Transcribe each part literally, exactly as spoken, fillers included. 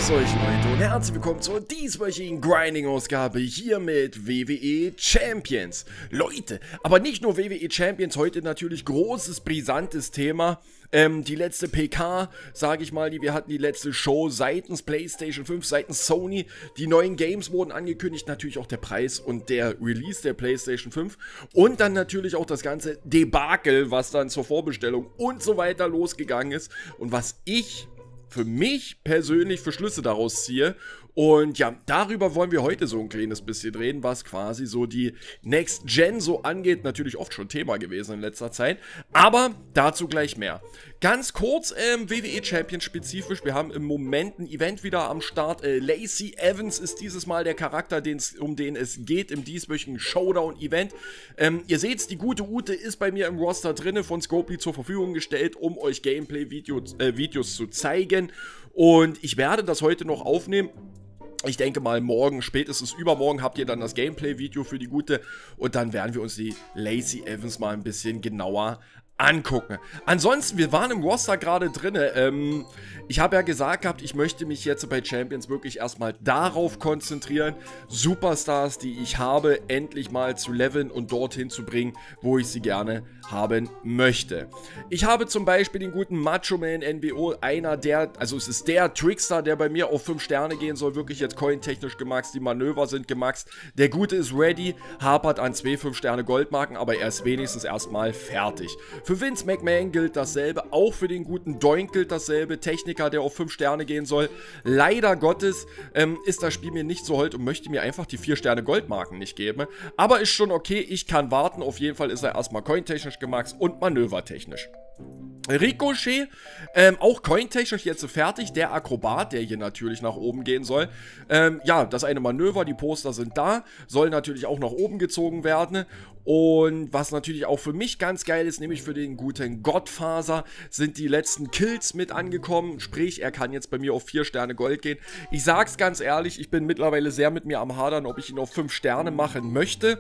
Grüß euch Leute und herzlich willkommen zur dieswöchigen Grinding-Ausgabe hier mit W W E Champions. Leute, aber nicht nur W W E Champions, heute natürlich großes, brisantes Thema. Ähm, die letzte P K, sage ich mal, die wir hatten, die letzte Show seitens PlayStation fünf, seitens Sony. Die neuen Games wurden angekündigt, natürlich auch der Preis und der Release der PlayStation fünf. Und dann natürlich auch das ganze Debakel, was dann zur Vorbestellung und so weiter losgegangen ist. Und was ich für mich persönlich für Schlüsse daraus ziehe. Und ja, darüber wollen wir heute so ein kleines bisschen reden, was quasi so die Next Gen so angeht. Natürlich oft schon Thema gewesen in letzter Zeit, aber dazu gleich mehr. Ganz kurz, ähm, W W E Champions spezifisch, wir haben im Moment ein Event wieder am Start. Äh, Lacey Evans ist dieses Mal der Charakter, um den es geht im dieswöchigen Showdown-Event. Ähm, ihr seht, die gute Ute ist bei mir im Roster drinne, von Scopely zur Verfügung gestellt, um euch Gameplay-Videos äh, Videos zu zeigen. Und ich werde das heute noch aufnehmen. Ich denke mal, morgen, spätestens übermorgen, habt ihr dann das Gameplay-Video für die Gute. Und dann werden wir uns die Lacey Evans mal ein bisschen genauer angucken. Ansonsten, wir waren im Roster gerade drin. Ähm, ich habe ja gesagt gehabt, ich möchte mich jetzt bei Champions wirklich erstmal darauf konzentrieren, Superstars, die ich habe, endlich mal zu leveln und dorthin zu bringen, wo ich sie gerne haben möchte. Ich habe zum Beispiel den guten Macho Man N B O, einer der, also es ist der Trickster, der bei mir auf fünf Sterne gehen soll, wirklich jetzt cointechnisch gemaxt, die Manöver sind gemaxt. Der Gute ist ready, hapert an zwei fünf Sterne Goldmarken, aber er ist wenigstens erstmal fertig. Für Vince McMahon gilt dasselbe, auch für den guten Doink gilt dasselbe, Techniker, der auf fünf Sterne gehen soll. Leider Gottes ähm, ist das Spiel mir nicht so hold und möchte mir einfach die vier Sterne Goldmarken nicht geben. Aber ist schon okay, ich kann warten, auf jeden Fall ist er erstmal cointechnisch gemacht und manövertechnisch. Ricochet, ähm, auch cointechnisch jetzt fertig, der Akrobat, der hier natürlich nach oben gehen soll. Ähm, ja, das eine Manöver, die Poster sind da, soll natürlich auch nach oben gezogen werden. Und was natürlich auch für mich ganz geil ist, nämlich für den guten Godfather, sind die letzten Kills mit angekommen. Sprich, er kann jetzt bei mir auf vier Sterne Gold gehen. Ich sag's ganz ehrlich, ich bin mittlerweile sehr mit mir am Hadern, ob ich ihn auf fünf Sterne machen möchte.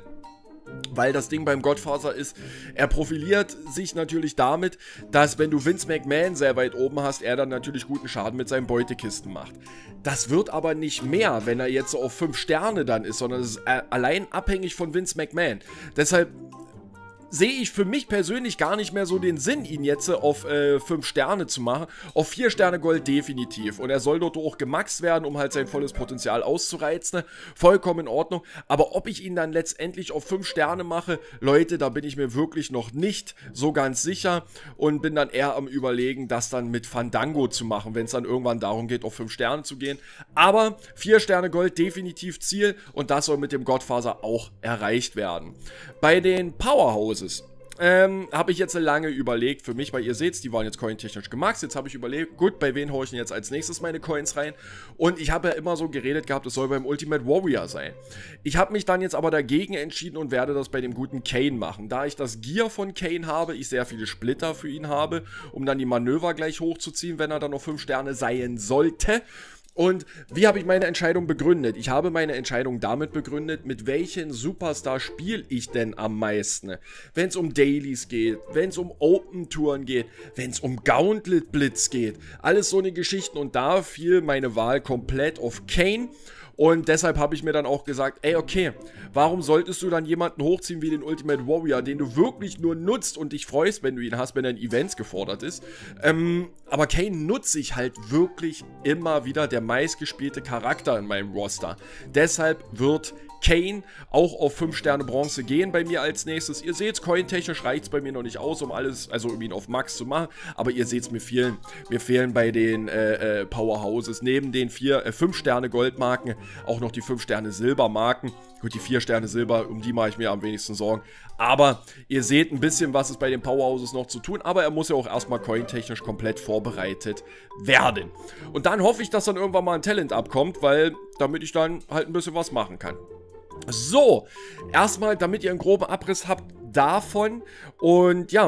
Weil das Ding beim Godfather ist, er profiliert sich natürlich damit, dass wenn du Vince McMahon sehr weit oben hast, er dann natürlich guten Schaden mit seinen Beutekisten macht. Das wird aber nicht mehr, wenn er jetzt so auf fünf Sterne dann ist, sondern es ist allein abhängig von Vince McMahon. Deshalb sehe ich für mich persönlich gar nicht mehr so den Sinn, ihn jetzt auf äh, fünf Sterne zu machen. Auf vier Sterne Gold definitiv. Und er soll dort auch gemaxt werden, um halt sein volles Potenzial auszureizen. Vollkommen in Ordnung. Aber ob ich ihn dann letztendlich auf fünf Sterne mache, Leute, da bin ich mir wirklich noch nicht so ganz sicher. Und bin dann eher am Überlegen, das dann mit Fandango zu machen, wenn es dann irgendwann darum geht, auf fünf Sterne zu gehen. Aber vier Sterne Gold definitiv Ziel. Und das soll mit dem Godfather auch erreicht werden. Bei den Powerhouses Ähm, habe ich jetzt lange überlegt für mich, weil ihr seht, die waren jetzt cointechnisch gemacht. Jetzt habe ich überlegt, gut, bei wen hole ich denn jetzt als nächstes meine Coins rein? Und ich habe ja immer so geredet gehabt, es soll beim Ultimate Warrior sein. Ich habe mich dann jetzt aber dagegen entschieden und werde das bei dem guten Kane machen. Da ich das Gear von Kane habe, ich sehr viele Splitter für ihn habe, um dann die Manöver gleich hochzuziehen, wenn er dann auf fünf Sterne sein sollte. Und wie habe ich meine Entscheidung begründet? Ich habe meine Entscheidung damit begründet, mit welchen Superstar spiele ich denn am meisten? Wenn es um Dailies geht, wenn es um Open-Touren geht, wenn es um Gauntlet-Blitz geht. Alles so eine Geschichten und da fiel meine Wahl komplett auf Kane. Und deshalb habe ich mir dann auch gesagt, ey, okay, warum solltest du dann jemanden hochziehen wie den Ultimate Warrior, den du wirklich nur nutzt und dich freust, wenn du ihn hast, wenn er in Events gefordert ist. Ähm, aber Kane nutze ich halt wirklich immer wieder, der meistgespielte Charakter in meinem Roster. Deshalb wird Kane auch auf fünf Sterne Bronze gehen bei mir als nächstes. Ihr seht, cointechnisch reicht es bei mir noch nicht aus, um alles, also um ihn auf Max zu machen. Aber ihr seht, mir fehlen, mir fehlen bei den äh, äh, Powerhouses neben den vier, äh, fünf Sterne Goldmarken auch noch die fünf Sterne Silbermarken. Gut, die vier Sterne Silber, um die mache ich mir am wenigsten Sorgen. Aber ihr seht ein bisschen, was ist bei den Powerhouses noch zu tun. Aber er muss ja auch erstmal cointechnisch komplett vorbereitet werden. Und dann hoffe ich, dass dann irgendwann mal ein Talent abkommt, weil damit ich dann halt ein bisschen was machen kann. So, erstmal, damit ihr einen groben Abriss habt davon. Und ja,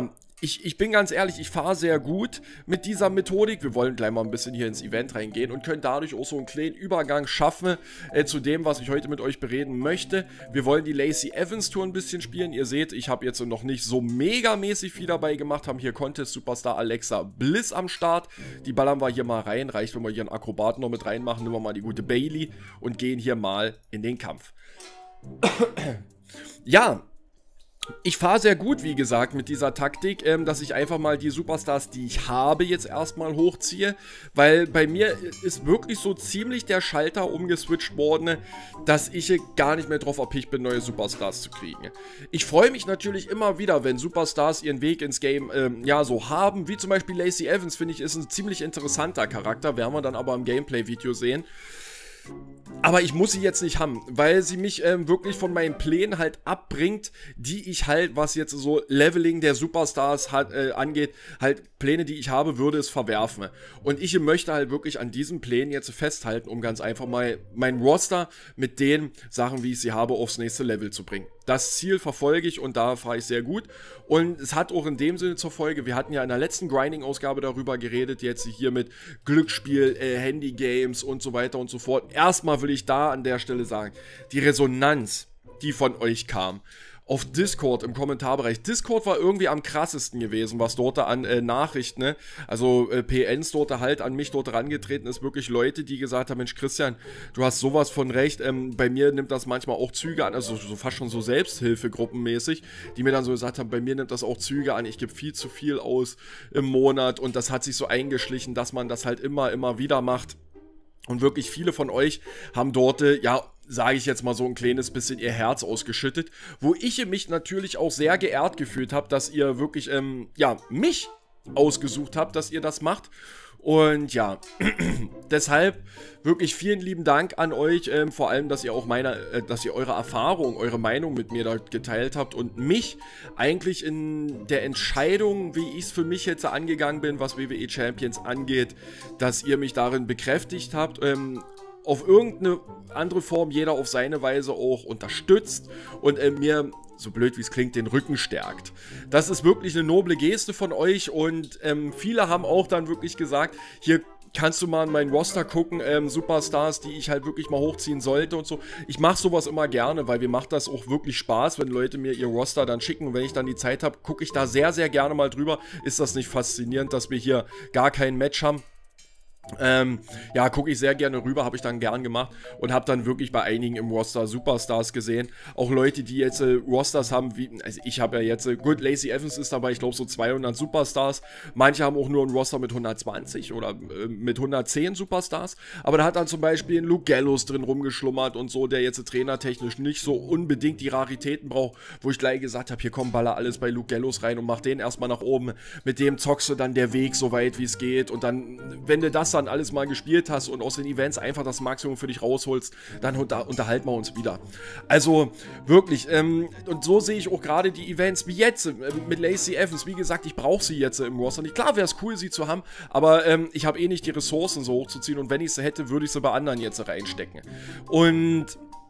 ich, ich bin ganz ehrlich, ich fahre sehr gut mit dieser Methodik. Wir wollen gleich mal ein bisschen hier ins Event reingehen und können dadurch auch so einen kleinen Übergang schaffen äh, zu dem, was ich heute mit euch bereden möchte. Wir wollen die Lacey Evans Tour ein bisschen spielen. Ihr seht, ich habe jetzt noch nicht so megamäßig viel dabei gemacht. Haben hier Contest Superstar Alexa Bliss am Start. Die ballern wir hier mal rein. Reicht, wenn wir hier einen Akrobaten noch mit reinmachen. Nehmen wir mal die gute Bailey und gehen hier mal in den Kampf. Ja, ich fahre sehr gut, wie gesagt, mit dieser Taktik, ähm, dass ich einfach mal die Superstars, die ich habe, jetzt erstmal hochziehe, weil bei mir ist wirklich so ziemlich der Schalter umgeswitcht worden, dass ich gar nicht mehr drauf erpicht bin, neue Superstars zu kriegen. Ich freue mich natürlich immer wieder, wenn Superstars ihren Weg ins Game, ähm, ja, so haben, wie zum Beispiel Lacey Evans, finde ich, ist ein ziemlich interessanter Charakter, werden wir dann aber im Gameplay-Video sehen. Aber ich muss sie jetzt nicht haben, weil sie mich ähm, wirklich von meinen Plänen halt abbringt, die ich halt, was jetzt so Leveling der Superstars hat, äh, angeht, halt Pläne, die ich habe, würde es verwerfen. Und ich möchte halt wirklich an diesen Plänen jetzt festhalten, um ganz einfach mal mein Roster mit den Sachen, wie ich sie habe, aufs nächste Level zu bringen. Das Ziel verfolge ich und da fahre ich sehr gut. Und es hat auch in dem Sinne zur Folge, wir hatten ja in der letzten Grinding-Ausgabe darüber geredet, jetzt hier mit Glücksspiel, äh, Handy-Games und so weiter und so fort. Erstmal will ich da an der Stelle sagen, die Resonanz, die von euch kam, auf Discord im Kommentarbereich. Discord war irgendwie am krassesten gewesen, was dort an äh, Nachrichten, ne? Also äh, P Ns dort halt an mich dort herangetreten ist, wirklich Leute, die gesagt haben, Mensch Christian, du hast sowas von recht, ähm, bei mir nimmt das manchmal auch Züge an, also so fast schon so Selbsthilfegruppenmäßig, die mir dann so gesagt haben, bei mir nimmt das auch Züge an, ich gebe viel zu viel aus im Monat und das hat sich so eingeschlichen, dass man das halt immer, immer wieder macht. Und wirklich viele von euch haben dort, äh, ja, sage ich jetzt mal so ein kleines bisschen ihr Herz ausgeschüttet, wo ich mich natürlich auch sehr geehrt gefühlt habe, dass ihr wirklich, ähm, ja, mich ausgesucht habt, dass ihr das macht. Und ja, deshalb wirklich vielen lieben Dank an euch, ähm, vor allem, dass ihr auch meine, äh, dass ihr eure Erfahrung, eure Meinung mit mir da geteilt habt und mich eigentlich in der Entscheidung, wie ich es für mich jetzt angegangen bin, was W W E Champions angeht, dass ihr mich darin bekräftigt habt, ähm, auf irgendeine andere Form, jeder auf seine Weise auch unterstützt und äh, mir, so blöd wie es klingt, den Rücken stärkt. Das ist wirklich eine noble Geste von euch und ähm, viele haben auch dann wirklich gesagt, hier kannst du mal in meinen Roster gucken, ähm, Superstars, die ich halt wirklich mal hochziehen sollte und so. Ich mache sowas immer gerne, weil mir macht das auch wirklich Spaß, wenn Leute mir ihr Roster dann schicken und wenn ich dann die Zeit habe, gucke ich da sehr, sehr gerne mal drüber. Ist das nicht faszinierend, dass wir hier gar kein Match haben? Ähm, ja, gucke ich sehr gerne rüber, habe ich dann gern gemacht und habe dann wirklich bei einigen im Roster Superstars gesehen. Auch Leute, die jetzt äh, Rosters haben, wie, also ich habe ja jetzt, äh, gut, Lacey Evans ist dabei, ich glaube so zweihundert Superstars. Manche haben auch nur ein Roster mit hundertzwanzig oder äh, mit hundertzehn Superstars. Aber da hat dann zum Beispiel ein Luke Gallows drin rumgeschlummert und so, der jetzt äh, trainertechnisch nicht so unbedingt die Raritäten braucht, wo ich gleich gesagt habe, hier komm, baller alles bei Luke Gallows rein und mach den erstmal nach oben. Mit dem zockst du dann der Weg so weit, wie es geht und dann, wenn du das dann alles mal gespielt hast und aus den Events einfach das Maximum für dich rausholst, dann unter, unterhalten wir uns wieder. Also wirklich, ähm, und so sehe ich auch gerade die Events wie jetzt äh, mit Lacey Evans. Wie gesagt, ich brauche sie jetzt äh, im Roster nicht. Klar wäre es cool, sie zu haben, aber ähm, ich habe eh nicht die Ressourcen so hochzuziehen und wenn ich sie hätte, würde ich sie bei anderen jetzt reinstecken. Und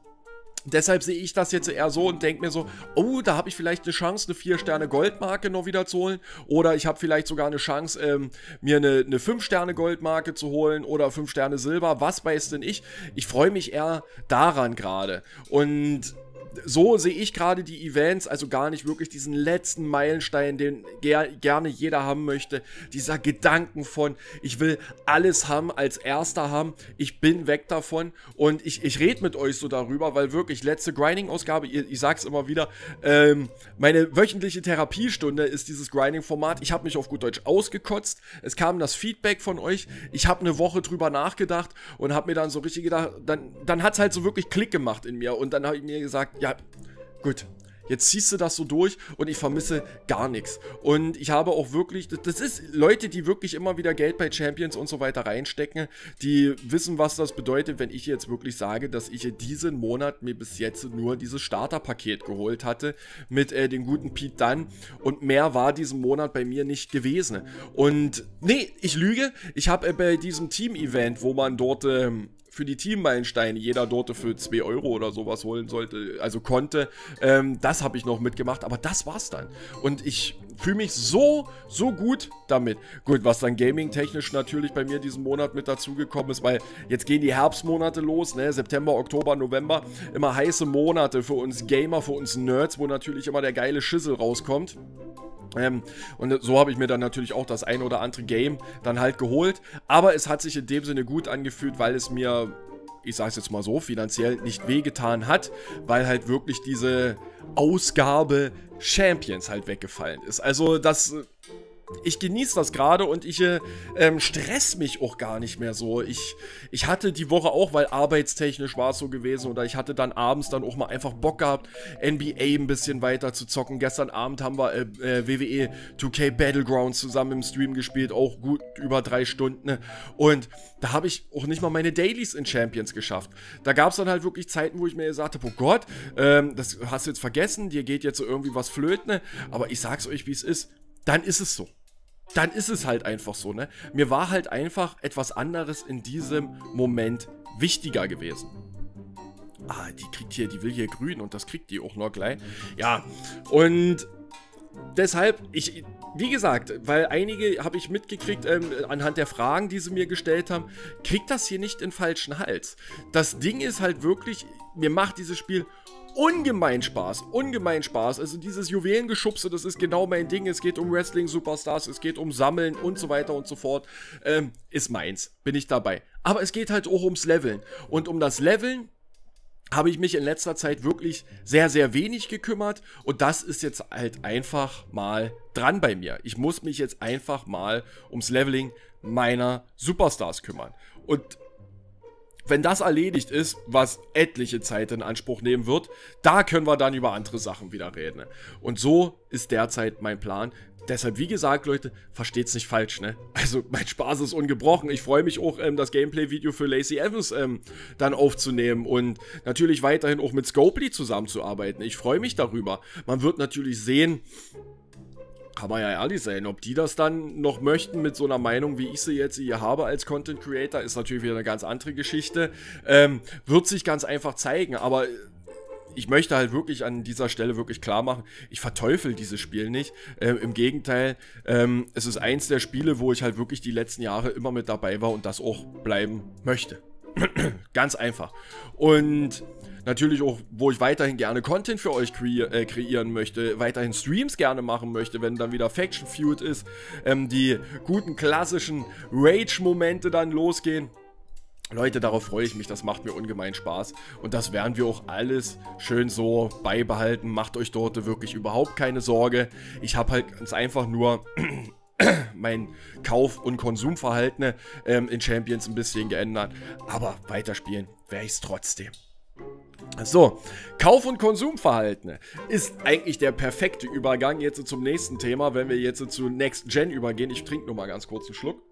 deshalb sehe ich das jetzt eher so und denke mir so, oh, da habe ich vielleicht eine Chance, eine vier Sterne Goldmarke noch wieder zu holen. Oder ich habe vielleicht sogar eine Chance, ähm, mir eine, eine fünf Sterne Goldmarke zu holen oder fünf Sterne Silber. Was weiß denn ich? Ich freue mich eher daran gerade. Und so sehe ich gerade die Events, also gar nicht wirklich diesen letzten Meilenstein, den ger gerne jeder haben möchte. Dieser Gedanken von, ich will alles haben, als Erster haben, ich bin weg davon und ich, ich rede mit euch so darüber, weil wirklich letzte Grinding-Ausgabe, ich, ich sag's immer wieder, ähm, meine wöchentliche Therapiestunde ist dieses Grinding-Format. Ich habe mich auf gut Deutsch ausgekotzt, es kam das Feedback von euch, ich habe eine Woche drüber nachgedacht und habe mir dann so richtig gedacht, dann, dann hat's halt so wirklich Klick gemacht in mir und dann habe ich mir gesagt, ja, gut, jetzt ziehst du das so durch und ich vermisse gar nichts. Und ich habe auch wirklich, das ist Leute, die wirklich immer wieder Geld bei Champions und so weiter reinstecken, die wissen, was das bedeutet, wenn ich jetzt wirklich sage, dass ich diesen Monat mir bis jetzt nur dieses Starterpaket geholt hatte mit äh, dem guten Pete Dunne und mehr war diesen Monat bei mir nicht gewesen. Und nee, ich lüge, ich habe äh, bei diesem Team-Event, wo man dort ähm, für die Teammeilensteine jeder dort für zwei Euro oder sowas holen sollte, also konnte, ähm, das habe ich noch mitgemacht, aber das war's dann. Und ich fühle mich so, so gut damit. Gut, was dann gaming-technisch natürlich bei mir diesen Monat mit dazugekommen ist, weil jetzt gehen die Herbstmonate los, ne? September, Oktober, November, immer heiße Monate für uns Gamer, für uns Nerds, wo natürlich immer der geile Schissel rauskommt. Ähm, und so habe ich mir dann natürlich auch das ein oder andere Game dann halt geholt. Aber es hat sich in dem Sinne gut angefühlt, weil es mir, ich sage es jetzt mal so, finanziell nicht wehgetan hat, weil halt wirklich diese Ausgabe Champions halt weggefallen ist. Also das... Ich genieße das gerade und ich äh, ähm, stress mich auch gar nicht mehr so. Ich, ich hatte die Woche auch, weil arbeitstechnisch war es so gewesen, oder ich hatte dann abends dann auch mal einfach Bock gehabt, N B A ein bisschen weiter zu zocken. Gestern Abend haben wir äh, äh, W W E zwei K Battlegrounds zusammen im Stream gespielt, auch gut über drei Stunden. Ne? Und da habe ich auch nicht mal meine Dailies in Champions geschafft. Da gab es dann halt wirklich Zeiten, wo ich mir gesagt habe, oh Gott, ähm, das hast du jetzt vergessen, dir geht jetzt so irgendwie was flöten. Ne? Aber ich sag's euch, wie es ist. Dann ist es so. Dann ist es halt einfach so, ne? Mir war halt einfach etwas anderes in diesem Moment wichtiger gewesen. Ah, die kriegt hier, die will hier grün und das kriegt die auch noch gleich. Ja, und deshalb, ich, wie gesagt, weil einige habe ich mitgekriegt, ähm, anhand der Fragen, die sie mir gestellt haben, kriegt das hier nicht in falschen Hals. Das Ding ist halt wirklich, mir macht dieses Spiel ungemein Spaß, ungemein Spaß. Also dieses Juwelengeschubse, das ist genau mein Ding. Es geht um Wrestling-Superstars, es geht um Sammeln und so weiter und so fort. Ähm, ist meins, bin ich dabei. Aber es geht halt auch ums Leveln. Und um das Leveln habe ich mich in letzter Zeit wirklich sehr, sehr wenig gekümmert. Und das ist jetzt halt einfach mal dran bei mir. Ich muss mich jetzt einfach mal ums Leveling meiner Superstars kümmern. Und wenn das erledigt ist, was etliche Zeit in Anspruch nehmen wird, da können wir dann über andere Sachen wieder reden. Und so ist derzeit mein Plan. Deshalb, wie gesagt, Leute, versteht's nicht falsch, ne? Also, mein Spaß ist ungebrochen. Ich freue mich auch, ähm, das Gameplay-Video für Lacey Evans ähm, dann aufzunehmen und natürlich weiterhin auch mit Scopely zusammenzuarbeiten. Ich freue mich darüber. Man wird natürlich sehen, kann man ja ehrlich sein, ob die das dann noch möchten mit so einer Meinung, wie ich sie jetzt hier habe als Content Creator, ist natürlich wieder eine ganz andere Geschichte. Ähm, wird sich ganz einfach zeigen, aber ich möchte halt wirklich an dieser Stelle wirklich klar machen, ich verteufel dieses Spiel nicht. Ähm, im Gegenteil, ähm, es ist eins der Spiele, wo ich halt wirklich die letzten Jahre immer mit dabei war und das auch bleiben möchte. Ganz einfach. Und natürlich auch, wo ich weiterhin gerne Content für euch kre äh, kreieren möchte, weiterhin Streams gerne machen möchte, wenn dann wieder Faction Feud ist, ähm, die guten klassischen Rage-Momente dann losgehen. Leute, darauf freue ich mich, das macht mir ungemein Spaß und das werden wir auch alles schön so beibehalten. Macht euch dort wirklich überhaupt keine Sorge. Ich habe halt ganz einfach nur mein Kauf- und Konsumverhalten ähm, in Champions ein bisschen geändert, aber weiterspielen werde ich es trotzdem. So, Kauf- und Konsumverhalten ist eigentlich der perfekte Übergang jetzt zum nächsten Thema, wenn wir jetzt zu Next Gen übergehen. Ich trinke nur mal ganz kurz einen Schluck.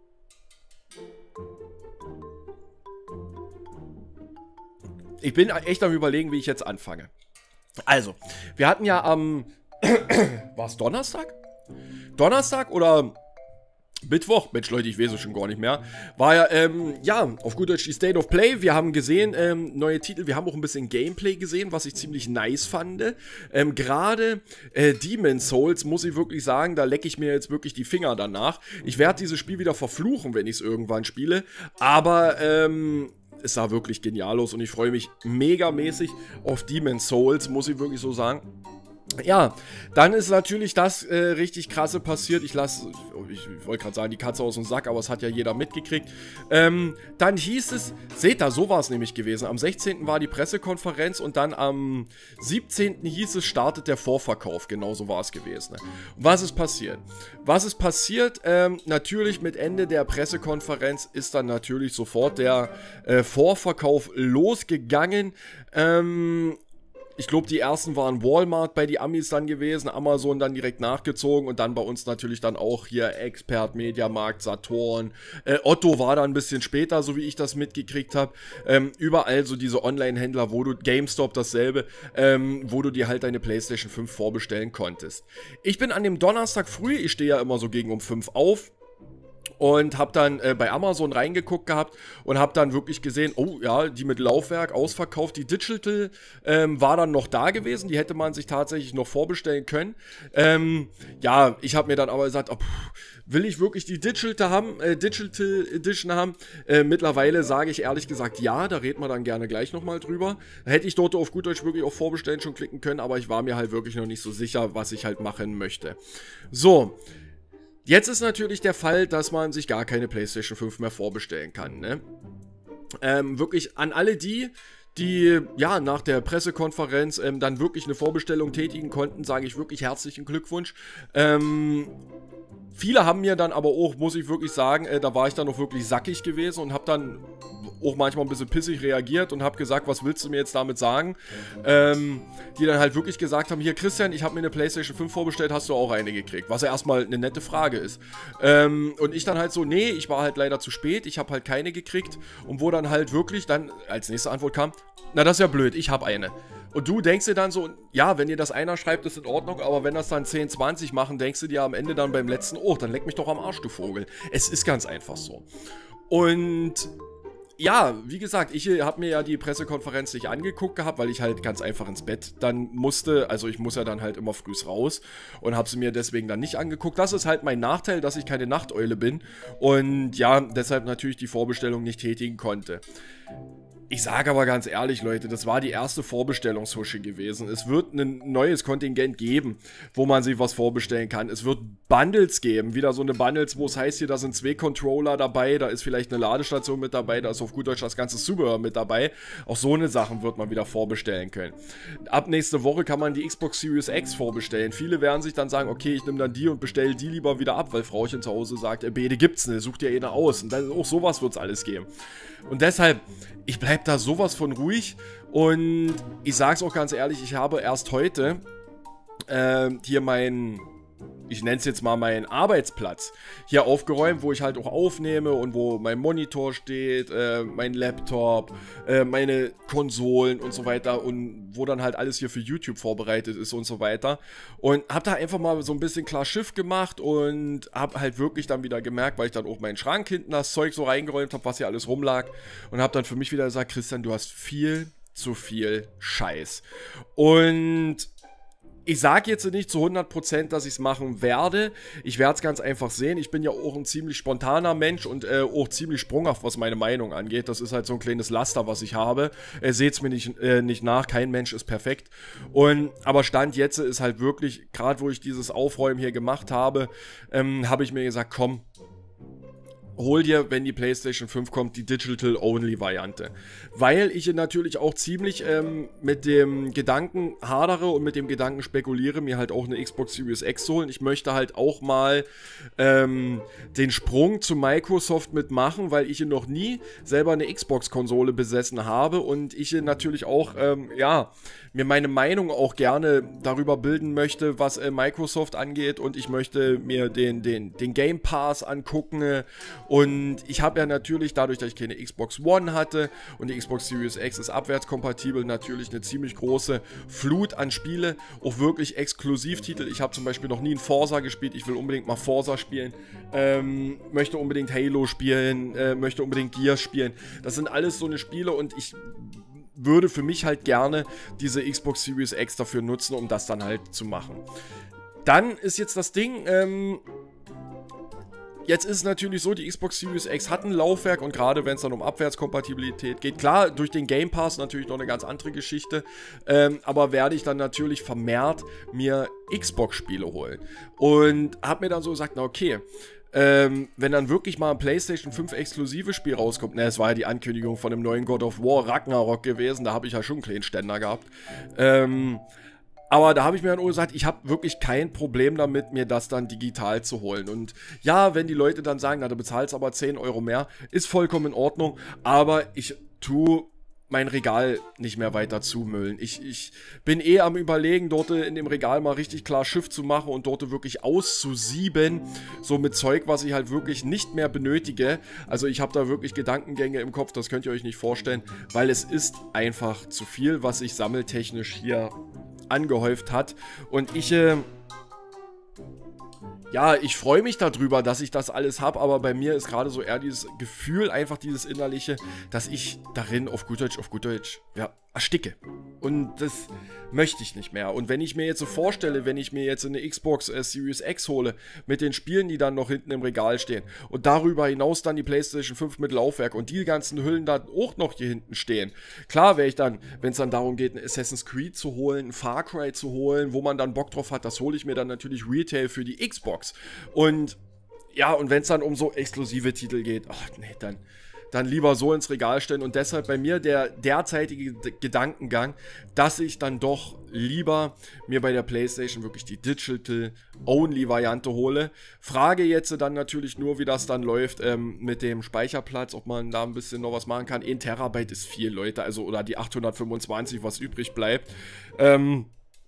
Ich bin echt am Überlegen, wie ich jetzt anfange. Also, wir hatten ja am... war es Donnerstag? Donnerstag oder Mittwoch? Mensch, Leute, ich weiß es schon gar nicht mehr. War ja, ähm, ja, auf gut Deutsch die State of Play. Wir haben gesehen, ähm, neue Titel. Wir haben auch ein bisschen Gameplay gesehen, was ich ziemlich nice fand. Ähm, gerade äh, Demon's Souls, muss ich wirklich sagen, da lecke ich mir jetzt wirklich die Finger danach. Ich werde dieses Spiel wieder verfluchen, wenn ich es irgendwann spiele. Aber, ähm... es sah wirklich genial aus und ich freue mich megamäßig auf Demon's Souls, muss ich wirklich so sagen. Ja, dann ist natürlich das äh, richtig krasse passiert. Ich lasse, ich, ich wollte gerade sagen, die Katze aus dem Sack, aber es hat ja jeder mitgekriegt. Ähm, dann hieß es, seht da, so war es nämlich gewesen. Am sechzehnten war die Pressekonferenz und dann am siebzehnten hieß es, startet der Vorverkauf. Genau so war es gewesen. Was ist passiert? Was ist passiert? Ähm, natürlich mit Ende der Pressekonferenz ist dann natürlich sofort der äh, Vorverkauf losgegangen. Ähm... Ich glaube, die ersten waren Walmart bei die Amis dann gewesen, Amazon dann direkt nachgezogen und dann bei uns natürlich dann auch hier Expert, Mediamarkt, Saturn. Äh, Otto war dann ein bisschen später, so wie ich das mitgekriegt habe. Ähm, überall so diese Online-Händler, wo du, GameStop dasselbe, ähm, wo du dir halt deine PlayStation fünf vorbestellen konntest. Ich bin an dem Donnerstag früh, ich stehe ja immer so gegen um fünf auf. Und habe dann äh, bei Amazon reingeguckt gehabt und habe dann wirklich gesehen, oh ja, die mit Laufwerk ausverkauft, die Digital ähm, war dann noch da gewesen, die hätte man sich tatsächlich noch vorbestellen können. Ähm, ja, ich habe mir dann aber gesagt, oh, pff, will ich wirklich die Digital haben, äh, Digital Edition haben? Äh, mittlerweile sage ich ehrlich gesagt ja, da reden wir dann gerne gleich nochmal drüber. Da hätte ich dort auf gut Deutsch wirklich auf Vorbestellen schon klicken können, aber ich war mir halt wirklich noch nicht so sicher, was ich halt machen möchte. So. Jetzt ist natürlich der Fall, dass man sich gar keine PlayStation fünf mehr vorbestellen kann, ne? Ähm, wirklich an alle die, die ja nach der Pressekonferenz ähm, dann wirklich eine Vorbestellung tätigen konnten, sage ich wirklich herzlichen Glückwunsch. Ähm, viele haben mir dann aber auch, muss ich wirklich sagen, äh, da war ich dann noch wirklich sackig gewesen und habe dann auch manchmal ein bisschen pissig reagiert und habe gesagt, was willst du mir jetzt damit sagen? Ähm, die dann halt wirklich gesagt haben, hier Christian, ich habe mir eine PlayStation fünf vorbestellt, hast du auch eine gekriegt? Was ja erstmal eine nette Frage ist. Ähm, und ich dann halt so, nee, ich war halt leider zu spät, ich habe halt keine gekriegt. Und wo dann halt wirklich dann als nächste Antwort kam, na das ist ja blöd, ich habe eine. Und du denkst dir dann so, ja, wenn dir das einer schreibt, ist in Ordnung, aber wenn das dann zehn, zwanzig machen, denkst du dir am Ende dann beim letzten, oh, dann leck mich doch am Arsch, du Vogel. Es ist ganz einfach so. Und ja, wie gesagt, ich habe mir ja die Pressekonferenz nicht angeguckt gehabt, weil ich halt ganz einfach ins Bett dann musste. Also ich muss ja dann halt immer früh raus und habe sie mir deswegen dann nicht angeguckt. Das ist halt mein Nachteil, dass ich keine Nachteule bin und ja, deshalb natürlich die Vorbestellung nicht tätigen konnte. Ich sage aber ganz ehrlich, Leute, das war die erste Vorbestellungshusche gewesen. Es wird ein neues Kontingent geben, wo man sich was vorbestellen kann. Es wird Bundles geben, wieder so eine Bundles, wo es heißt hier, da sind zwei Controller dabei, da ist vielleicht eine Ladestation mit dabei, da ist auf gut Deutsch das ganze Zubehör mit dabei. Auch so eine Sachen wird man wieder vorbestellen können. Ab nächste Woche kann man die Xbox Series X vorbestellen. Viele werden sich dann sagen, okay, ich nehme dann die und bestelle die lieber wieder ab, weil Frauchen zu Hause sagt, äh, Bede gibt's nicht, such dir eine aus. Und dann, auch sowas wird es alles geben. Und deshalb, ich bleibe da sowas von ruhig und ich sage es auch ganz ehrlich, ich habe erst heute äh, hier mein, ich nenne es jetzt mal meinen Arbeitsplatz hier aufgeräumt, wo ich halt auch aufnehme und wo mein Monitor steht, äh, mein Laptop, äh, meine Konsolen und so weiter und wo dann halt alles hier für YouTube vorbereitet ist und so weiter. Und habe da einfach mal so ein bisschen klar Schiff gemacht und habe halt wirklich dann wieder gemerkt, weil ich dann auch meinen Schrank hinten das Zeug so reingeräumt habe, was hier alles rumlag und habe dann für mich wieder gesagt, Christian, du hast viel zu viel Scheiß. Und ich sage jetzt nicht zu hundert Prozent, dass ich es machen werde. Ich werde es ganz einfach sehen. Ich bin ja auch ein ziemlich spontaner Mensch und äh, auch ziemlich sprunghaft, was meine Meinung angeht. Das ist halt so ein kleines Laster, was ich habe. Äh, Seht es mir nicht, äh, nicht nach. Kein Mensch ist perfekt. Und, aber Stand jetzt ist halt wirklich, gerade wo ich dieses Aufräumen hier gemacht habe, ähm, habe ich mir gesagt, komm, hol dir, wenn die PlayStation fünf kommt, die Digital-Only-Variante. Weil ich natürlich auch ziemlich ähm, mit dem Gedanken hadere und mit dem Gedanken spekuliere, mir halt auch eine Xbox Series X zu holen. Ich möchte halt auch mal ähm, den Sprung zu Microsoft mitmachen, weil ich noch nie selber eine Xbox-Konsole besessen habe und ich natürlich auch, ähm, ja, mir meine Meinung auch gerne darüber bilden möchte, was äh, Microsoft angeht und ich möchte mir den, den, den Game Pass angucken und ich habe ja natürlich, dadurch, dass ich keine Xbox One hatte und die Xbox Series X ist abwärtskompatibel, natürlich eine ziemlich große Flut an Spiele, auch wirklich Exklusivtitel. Ich habe zum Beispiel noch nie ein Forza gespielt, ich will unbedingt mal Forza spielen, ähm, möchte unbedingt Halo spielen, äh, möchte unbedingt Gears spielen. Das sind alles so eine Spiele und ich würde für mich halt gerne diese Xbox Series X dafür nutzen, um das dann halt zu machen. Dann ist jetzt das Ding, ähm, jetzt ist es natürlich so, die Xbox Series X hat ein Laufwerk und gerade wenn es dann um Abwärtskompatibilität geht, klar, durch den Game Pass natürlich noch eine ganz andere Geschichte, ähm, aber werde ich dann natürlich vermehrt mir Xbox-Spiele holen. Und habe mir dann so gesagt, na okay, Ähm, wenn dann wirklich mal ein PlayStation fünf exklusives Spiel rauskommt, ne, es war ja die Ankündigung von dem neuen God of War Ragnarok gewesen, da habe ich ja schon einen kleinen Ständer gehabt, ähm, aber da habe ich mir dann auch gesagt, ich habe wirklich kein Problem damit, mir das dann digital zu holen. Und ja, wenn die Leute dann sagen, na, du bezahlst aber zehn Euro mehr, ist vollkommen in Ordnung, aber ich tue mein Regal nicht mehr weiter zumüllen. Ich, ich bin eh am Überlegen, dort in dem Regal mal richtig klar Schiff zu machen und dort wirklich auszusieben, so mit Zeug, was ich halt wirklich nicht mehr benötige. Also ich habe da wirklich Gedankengänge im Kopf, das könnt ihr euch nicht vorstellen, weil es ist einfach zu viel, was sich sammeltechnisch hier angehäuft hat. Und ich, äh, ja, ich freue mich darüber, dass ich das alles habe, aber bei mir ist gerade so eher dieses Gefühl, einfach dieses Innerliche, dass ich darin auf gut Deutsch, auf gut Deutsch, ja, ersticke. Und das möchte ich nicht mehr. Und wenn ich mir jetzt so vorstelle, wenn ich mir jetzt eine Xbox äh, Series X hole, mit den Spielen, die dann noch hinten im Regal stehen, und darüber hinaus dann die PlayStation fünf mit Laufwerk und die ganzen Hüllen da auch noch hier hinten stehen. Klar wäre ich dann, wenn es dann darum geht, ein Assassin's Creed zu holen, ein Far Cry zu holen, wo man dann Bock drauf hat, das hole ich mir dann natürlich Retail für die Xbox. Und ja, und wenn es dann um so exklusive Titel geht, ach nee, dann... dann lieber so ins Regal stellen und deshalb bei mir der derzeitige Gedankengang, dass ich dann doch lieber mir bei der PlayStation wirklich die Digital-Only-Variante hole. Frage jetzt dann natürlich nur, wie das dann läuft ähm, mit dem Speicherplatz, ob man da ein bisschen noch was machen kann. ein Terabyte ist viel, Leute, also oder die achthundertfünfundzwanzig, was übrig bleibt. Ähm,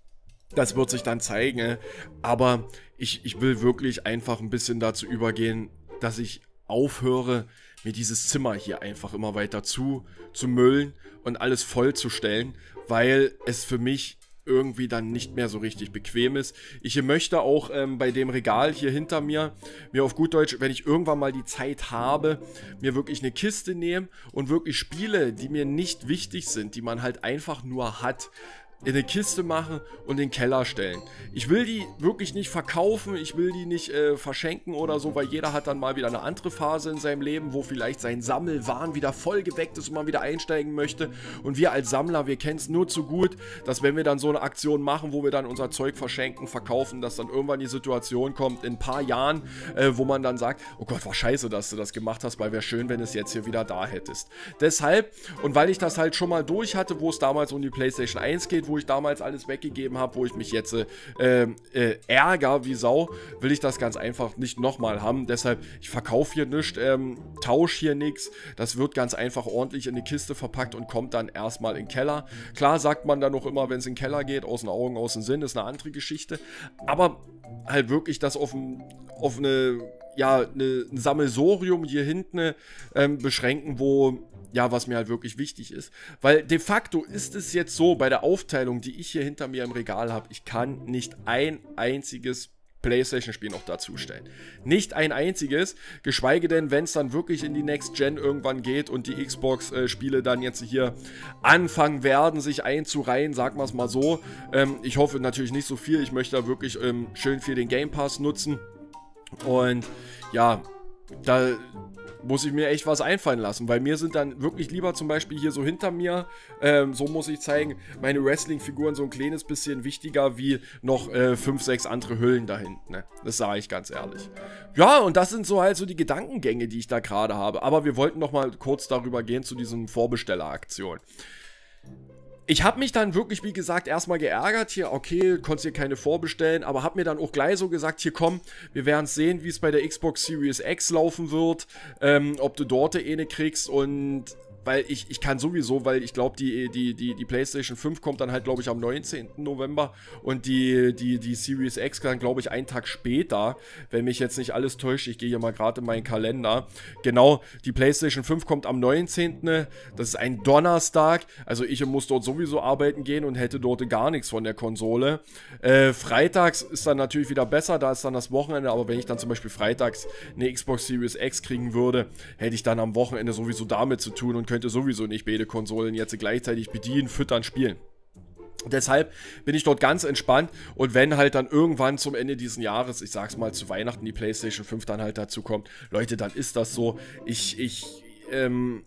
das wird sich dann zeigen, aber ich, ich will wirklich einfach ein bisschen dazu übergehen, dass ich aufhöre, mir dieses Zimmer hier einfach immer weiter zu, zu müllen und alles vollzustellen, weil es für mich irgendwie dann nicht mehr so richtig bequem ist. Ich möchte auch ähm, bei dem Regal hier hinter mir, mir auf gut Deutsch, wenn ich irgendwann mal die Zeit habe, mir wirklich eine Kiste nehmen und wirklich Spiele, die mir nicht wichtig sind, die man halt einfach nur hat, in eine Kiste machen und in den Keller stellen. Ich will die wirklich nicht verkaufen, ich will die nicht äh, verschenken oder so, weil jeder hat dann mal wieder eine andere Phase in seinem Leben, wo vielleicht sein Sammelwahn wieder voll geweckt ist und man wieder einsteigen möchte. Und wir als Sammler, wir kennen es nur zu gut, dass wenn wir dann so eine Aktion machen, wo wir dann unser Zeug verschenken, verkaufen, dass dann irgendwann die Situation kommt, in ein paar Jahren, äh, wo man dann sagt, oh Gott, war scheiße, dass du das gemacht hast, weil wäre schön, wenn du es jetzt hier wieder da hättest. Deshalb, und weil ich das halt schon mal durch hatte, wo es damals um die PlayStation eins geht, wo wo ich damals alles weggegeben habe, wo ich mich jetzt äh, äh, ärgere wie Sau, will ich das ganz einfach nicht nochmal haben. Deshalb, ich verkaufe hier nichts, ähm, tausche hier nichts. Das wird ganz einfach ordentlich in die Kiste verpackt und kommt dann erstmal in den Keller. Klar sagt man dann noch immer, wenn es in den Keller geht, aus den Augen, aus dem Sinn, ist eine andere Geschichte. Aber halt wirklich das auf, ein, auf eine, ja, eine, ein Sammelsorium hier hinten ähm, beschränken, wo... ja, was mir halt wirklich wichtig ist. Weil de facto ist es jetzt so, bei der Aufteilung, die ich hier hinter mir im Regal habe, ich kann nicht ein einziges PlayStation-Spiel noch dazustellen. Nicht ein einziges, geschweige denn, wenn es dann wirklich in die Next Gen irgendwann geht und die Xbox-Spiele dann jetzt hier anfangen werden, sich einzureihen, sagen wir es mal so. Ähm, ich hoffe natürlich nicht so viel, ich möchte da wirklich ähm, schön viel den Game Pass nutzen. Und ja, da... muss ich mir echt was einfallen lassen, weil mir sind dann wirklich lieber zum Beispiel hier so hinter mir, ähm, so muss ich zeigen, meine Wrestling-Figuren so ein kleines bisschen wichtiger wie noch äh, fünf, sechs andere Hüllen da hinten, ne? Das sage ich ganz ehrlich. Ja, und das sind so halt so die Gedankengänge, die ich da gerade habe, aber wir wollten noch mal kurz darüber gehen zu diesen Vorbesteller-Aktionen. Ich habe mich dann wirklich, wie gesagt, erstmal geärgert. Hier, okay, konntest hier keine vorbestellen, aber habe mir dann auch gleich so gesagt, hier komm, wir werden sehen, wie es bei der Xbox Series X laufen wird, ähm, ob du dort eine kriegst und... weil ich, ich kann sowieso, weil ich glaube, die, die, die, die PlayStation fünf kommt dann halt, glaube ich, am neunzehnten November und die, die, die Series X dann, glaube ich, einen Tag später, wenn mich jetzt nicht alles täuscht, ich gehe hier mal gerade in meinen Kalender. Genau, die PlayStation fünf kommt am neunzehnten Das ist ein Donnerstag, also ich muss dort sowieso arbeiten gehen und hätte dort gar nichts von der Konsole. Äh, freitags ist dann natürlich wieder besser, da ist dann das Wochenende, aber wenn ich dann zum Beispiel freitags eine Xbox Series X kriegen würde, hätte ich dann am Wochenende sowieso damit zu tun und könnte sowieso nicht beide Konsolen jetzt gleichzeitig bedienen, füttern, spielen. Deshalb bin ich dort ganz entspannt und wenn halt dann irgendwann zum Ende dieses Jahres, ich sag's mal zu Weihnachten, die PlayStation fünf dann halt dazu kommt, Leute, dann ist das so. Ich, ich, ähm,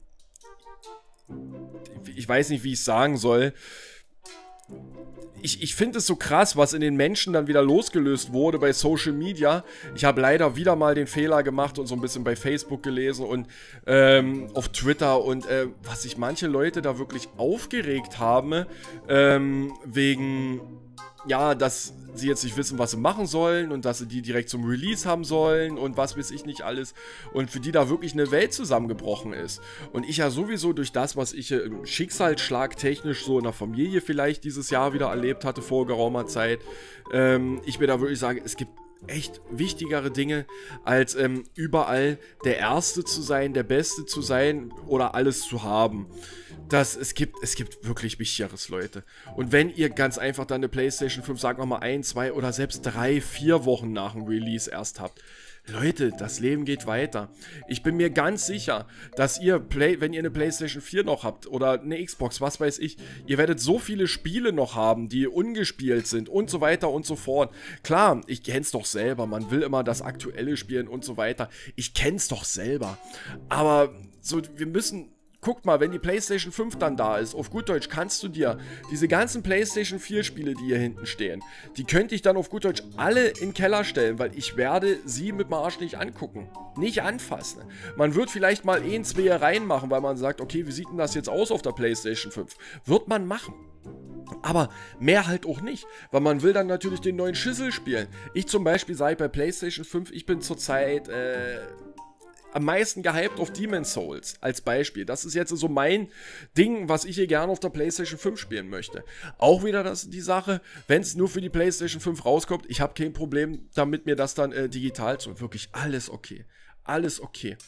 ich weiß nicht, wie ich es sagen soll. Ich, ich finde es so krass, was in den Menschen dann wieder losgelöst wurde bei Social Media. Ich habe leider wieder mal den Fehler gemacht und so ein bisschen bei Facebook gelesen und ähm, auf Twitter und äh, was sich manche Leute da wirklich aufgeregt haben, ähm, wegen, ja, dass sie jetzt nicht wissen, was sie machen sollen und dass sie die direkt zum Release haben sollen und was weiß ich nicht alles und für die da wirklich eine Welt zusammengebrochen ist. Und ich ja sowieso durch das, was ich äh, schicksalsschlagtechnisch so in der Familie vielleicht dieses Jahr wieder erlebt hatte vor geraumer Zeit, ähm, ich mir da wirklich sage, es gibt echt wichtigere Dinge, als ähm, überall der Erste zu sein, der Beste zu sein oder alles zu haben. Das, es gibt, es gibt wirklich Wichtigeres, Leute. Und wenn ihr ganz einfach dann eine PlayStation fünf, sagen wir mal ein, zwei oder selbst drei, vier Wochen nach dem Release erst habt, Leute, das Leben geht weiter. Ich bin mir ganz sicher, dass ihr, Play, wenn ihr eine PlayStation vier noch habt oder eine Xbox, was weiß ich, ihr werdet so viele Spiele noch haben, die ungespielt sind und so weiter und so fort. Klar, ich kenn's doch selber, man will immer das Aktuelle spielen und so weiter. Ich kenn's doch selber. Aber so, wir müssen... Guckt mal, wenn die PlayStation fünf dann da ist, auf gut Deutsch kannst du dir diese ganzen PlayStation vier Spiele, die hier hinten stehen, die könnte ich dann auf gut Deutsch alle in den Keller stellen, weil ich werde sie mit dem Arsch nicht angucken. Nicht anfassen. Man wird vielleicht mal ein, zwei reinmachen, weil man sagt, okay, wie sieht denn das jetzt aus auf der PlayStation fünf? Wird man machen. Aber mehr halt auch nicht, weil man will dann natürlich den neuen Schissel spielen. Ich zum Beispiel sage bei PlayStation fünf, ich bin zurzeit, äh... am meisten gehypt auf Demon's Souls als Beispiel. Das ist jetzt so mein Ding, was ich hier gerne auf der PlayStation fünf spielen möchte. Auch wieder das, die Sache, wenn es nur für die PlayStation fünf rauskommt, ich habe kein Problem damit, mir das dann äh, digital zu. Wirklich alles okay. Alles okay.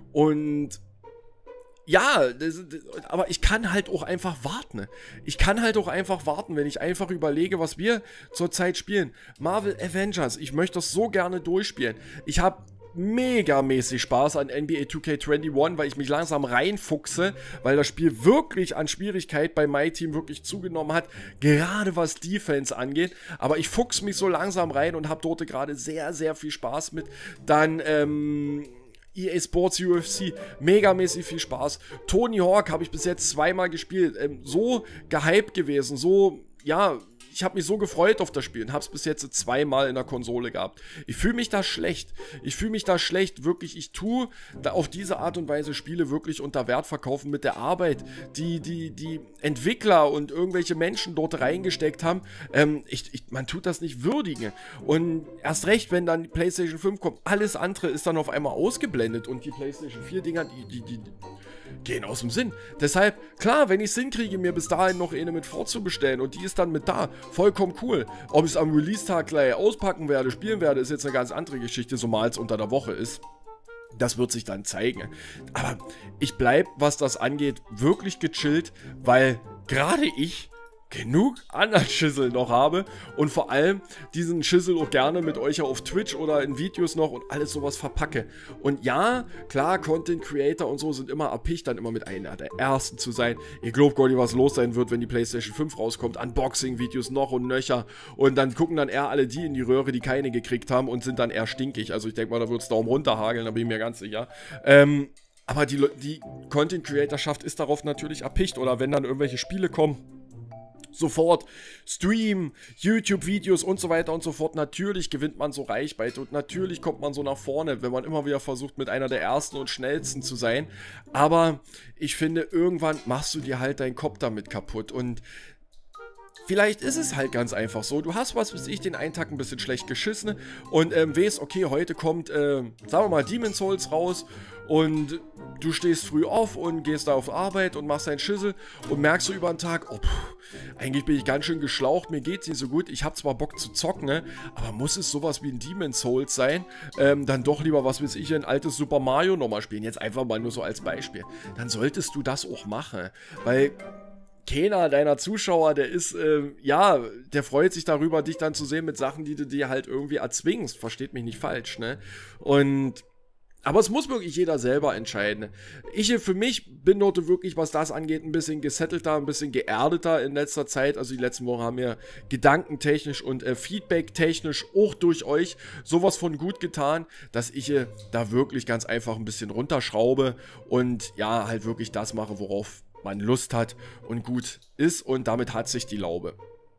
Und ja, das, das, aber ich kann halt auch einfach warten. Ich kann halt auch einfach warten, wenn ich einfach überlege, was wir zurzeit spielen. Marvel Avengers, ich möchte das so gerne durchspielen. Ich habe megamäßig Spaß an N B A two K einundzwanzig, weil ich mich langsam reinfuchse, weil das Spiel wirklich an Schwierigkeit bei My Team wirklich zugenommen hat, gerade was Defense angeht, aber ich fuchse mich so langsam rein und habe dort gerade sehr, sehr viel Spaß mit. Dann, ähm... E A Sports U F C, megamäßig viel Spaß. Tony Hawk habe ich bis jetzt zweimal gespielt, ähm, so gehypt gewesen, so, ja, ich habe mich so gefreut auf das Spiel und habe es bis jetzt zweimal in der Konsole gehabt. Ich fühle mich da schlecht. Ich fühle mich da schlecht, wirklich. Ich tue da auf diese Art und Weise Spiele wirklich unter Wert verkaufen mit der Arbeit, die die, die Entwickler und irgendwelche Menschen dort reingesteckt haben. Ähm, ich, ich, man tut das nicht würdigen. Und erst recht, wenn dann die PlayStation fünf kommt, alles andere ist dann auf einmal ausgeblendet und die PlayStation vier Dinger, die, die, die gehen aus dem Sinn. Deshalb, klar, wenn ich es hinkriege, mir bis dahin noch eine mit vorzubestellen und die ist dann mit da, vollkommen cool. Ob ich es am Release-Tag gleich auspacken werde, spielen werde, ist jetzt eine ganz andere Geschichte, zumal es unter der Woche ist. Das wird sich dann zeigen. Aber ich bleibe, was das angeht, wirklich gechillt, weil gerade ich genug anderen Schissel noch habe und vor allem diesen Schissel auch gerne mit euch auf Twitch oder in Videos noch und alles sowas verpacke. Und ja, klar, Content Creator und so sind immer erpicht, dann immer mit einer der Ersten zu sein. Ihr glaubt gar nicht, was los sein wird, wenn die PlayStation fünf rauskommt. Unboxing-Videos noch und nöcher. Und dann gucken dann eher alle die in die Röhre, die keine gekriegt haben und sind dann eher stinkig. Also ich denke mal, da wird es Daumen runter hageln, da bin ich mir ganz sicher. Ähm, aber die, die Content Creatorschaft ist darauf natürlich erpicht. Oder wenn dann irgendwelche Spiele kommen, sofort Stream, YouTube-Videos und so weiter und so fort. Natürlich gewinnt man so Reichweite und natürlich kommt man so nach vorne, wenn man immer wieder versucht, mit einer der ersten und schnellsten zu sein. Aber ich finde, irgendwann machst du dir halt deinen Kopf damit kaputt und vielleicht ist es halt ganz einfach so. Du hast, was weiß ich, den einen Tag ein bisschen schlecht geschissen und ähm, weißt, okay, heute kommt, äh, sagen wir mal, Demon's Souls raus und du stehst früh auf und gehst da auf Arbeit und machst deinen Schissel und merkst so über den Tag, oh, pff, eigentlich bin ich ganz schön geschlaucht, mir geht's nicht so gut, ich habe zwar Bock zu zocken, ne, aber muss es sowas wie ein Demon's Souls sein? Ähm, dann doch lieber, was weiß ich, ein altes Super Mario nochmal spielen, jetzt einfach mal nur so als Beispiel. Dann solltest du das auch machen, weil keiner deiner Zuschauer, der ist, äh, ja, der freut sich darüber, dich dann zu sehen mit Sachen, die du dir halt irgendwie erzwingst. Versteht mich nicht falsch, ne? Und, aber es muss wirklich jeder selber entscheiden. Ich für mich bin dort wirklich, was das angeht, ein bisschen gesettelter, ein bisschen geerdeter in letzter Zeit. Also die letzten Wochen haben mir gedankentechnisch und äh, feedbacktechnisch auch durch euch sowas von gut getan, dass ich äh, da wirklich ganz einfach ein bisschen runterschraube und ja, halt wirklich das mache, worauf man Lust hat und gut ist und damit hat sich die Laube.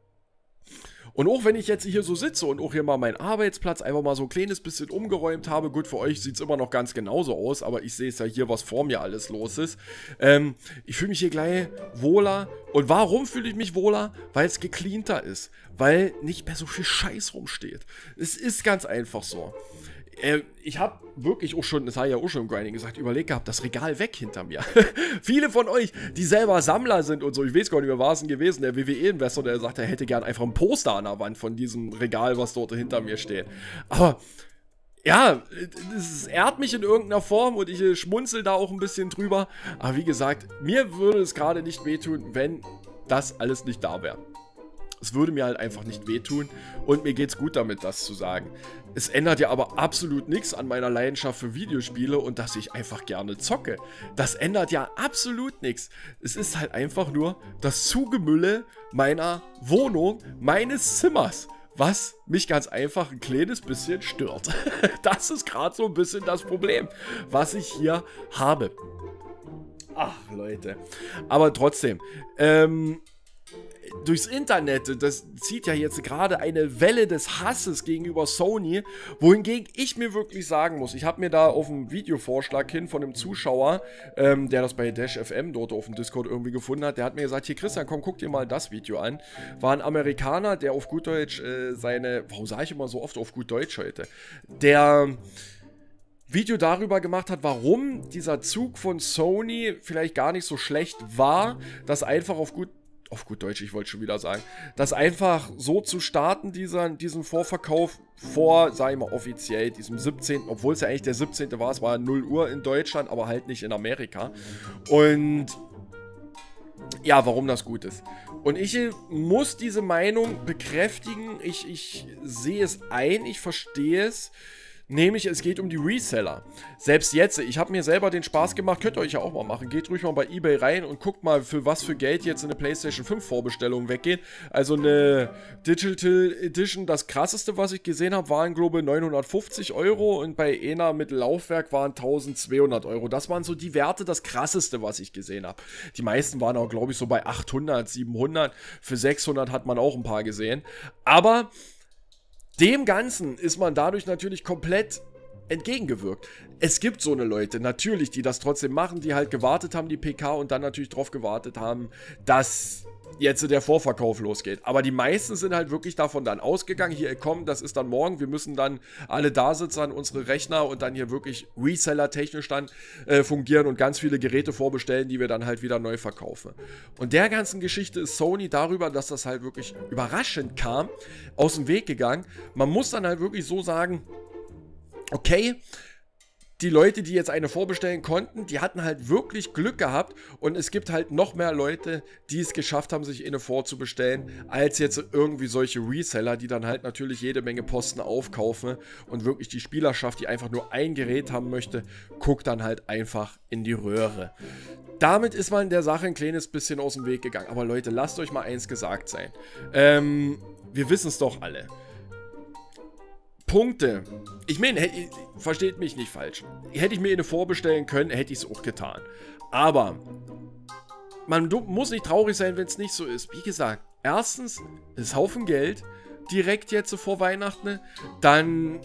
Und auch wenn ich jetzt hier so sitze und auch hier mal meinen Arbeitsplatz einfach mal so ein kleines bisschen umgeräumt habe, gut, für euch sieht es immer noch ganz genauso aus, aber ich sehe es ja hier, was vor mir alles los ist. Ähm, ich fühle mich hier gleich wohler. Und warum fühle ich mich wohler? Weil es gecleanter ist, weil nicht mehr so viel Scheiß rumsteht. Es ist ganz einfach so. Äh, ich habe wirklich auch schon, das habe ich ja auch schon im Grinding gesagt, überlegt gehabt, das Regal weg hinter mir. Viele von euch, die selber Sammler sind und so, ich weiß gar nicht, wer war es denn gewesen, der W W E-Investor, der sagt, er hätte gern einfach ein Poster an der Wand von diesem Regal, was dort hinter mir steht. Aber ja, es ehrt mich in irgendeiner Form und ich äh, schmunzel da auch ein bisschen drüber. Aber wie gesagt, mir würde es gerade nicht wehtun, wenn das alles nicht da wäre. Es würde mir halt einfach nicht wehtun und mir geht's gut damit, das zu sagen. Es ändert ja aber absolut nichts an meiner Leidenschaft für Videospiele und dass ich einfach gerne zocke. Das ändert ja absolut nichts. Es ist halt einfach nur das Zugemülle meiner Wohnung, meines Zimmers, was mich ganz einfach ein kleines bisschen stört. Das ist gerade so ein bisschen das Problem, was ich hier habe. Ach, Leute. Aber trotzdem, ähm... durchs Internet, das zieht ja jetzt gerade eine Welle des Hasses gegenüber Sony, wohingegen ich mir wirklich sagen muss, ich habe mir da auf einen Videovorschlag hin von einem Zuschauer, ähm, der das bei Dash F M dort auf dem Discord irgendwie gefunden hat, der hat mir gesagt, hier Christian, komm, guck dir mal das Video an. War ein Amerikaner, der auf gut Deutsch äh, seine, warum sage ich immer so oft auf gut Deutsch heute, der Video darüber gemacht hat, warum dieser Zug von Sony vielleicht gar nicht so schlecht war, das einfach auf gut auf gut Deutsch, ich wollte schon wieder sagen, das einfach so zu starten, dieser, diesen Vorverkauf vor, sag ich mal, offiziell, diesem siebzehnten, obwohl es ja eigentlich der siebzehnte war, es war null Uhr in Deutschland, aber halt nicht in Amerika. Und ja, warum das gut ist. Und ich muss diese Meinung bekräftigen, ich, ich sehe es ein, ich verstehe es. Nämlich, es geht um die Reseller. Selbst jetzt, ich habe mir selber den Spaß gemacht, könnt ihr euch ja auch mal machen. Geht ruhig mal bei eBay rein und guckt mal, für was für Geld jetzt eine PlayStation fünf Vorbestellung weggeht. Also eine Digital Edition, das krasseste, was ich gesehen habe, waren, glaube ich, neunhundertfünfzig Euro und bei einer mit Laufwerk waren eintausendzweihundert Euro. Das waren so die Werte, das krasseste, was ich gesehen habe. Die meisten waren auch, glaube ich, so bei achthundert, siebenhundert. Für sechshundert hat man auch ein paar gesehen. Aber dem Ganzen ist man dadurch natürlich komplett entgegengewirkt. Es gibt so eine Leute, natürlich, die das trotzdem machen, die halt gewartet haben, die P K, und dann natürlich drauf gewartet haben, dass jetzt der Vorverkauf losgeht. Aber die meisten sind halt wirklich davon dann ausgegangen, hier komm, das ist dann morgen, wir müssen dann alle da sitzen an unsere Rechner und dann hier wirklich Reseller-technisch dann äh, fungieren und ganz viele Geräte vorbestellen, die wir dann halt wieder neu verkaufen. Und der ganzen Geschichte ist Sony darüber, dass das halt wirklich überraschend kam, aus dem Weg gegangen. Man muss dann halt wirklich so sagen, okay, die Leute, die jetzt eine vorbestellen konnten, die hatten halt wirklich Glück gehabt und es gibt halt noch mehr Leute, die es geschafft haben, sich eine vorzubestellen, als jetzt irgendwie solche Reseller, die dann halt natürlich jede Menge Posten aufkaufen und wirklich die Spielerschaft, die einfach nur ein Gerät haben möchte, guckt dann halt einfach in die Röhre. Damit ist man der Sache ein kleines bisschen aus dem Weg gegangen. Aber Leute, lasst euch mal eins gesagt sein. Ähm, wir wissen es doch alle. Punkte. Ich meine, versteht mich nicht falsch. Hätte ich mir eine vorbestellen können, hätte ich es auch getan. Aber man muss nicht traurig sein, wenn es nicht so ist. Wie gesagt, erstens ist Haufen Geld direkt jetzt so vor Weihnachten. Dann,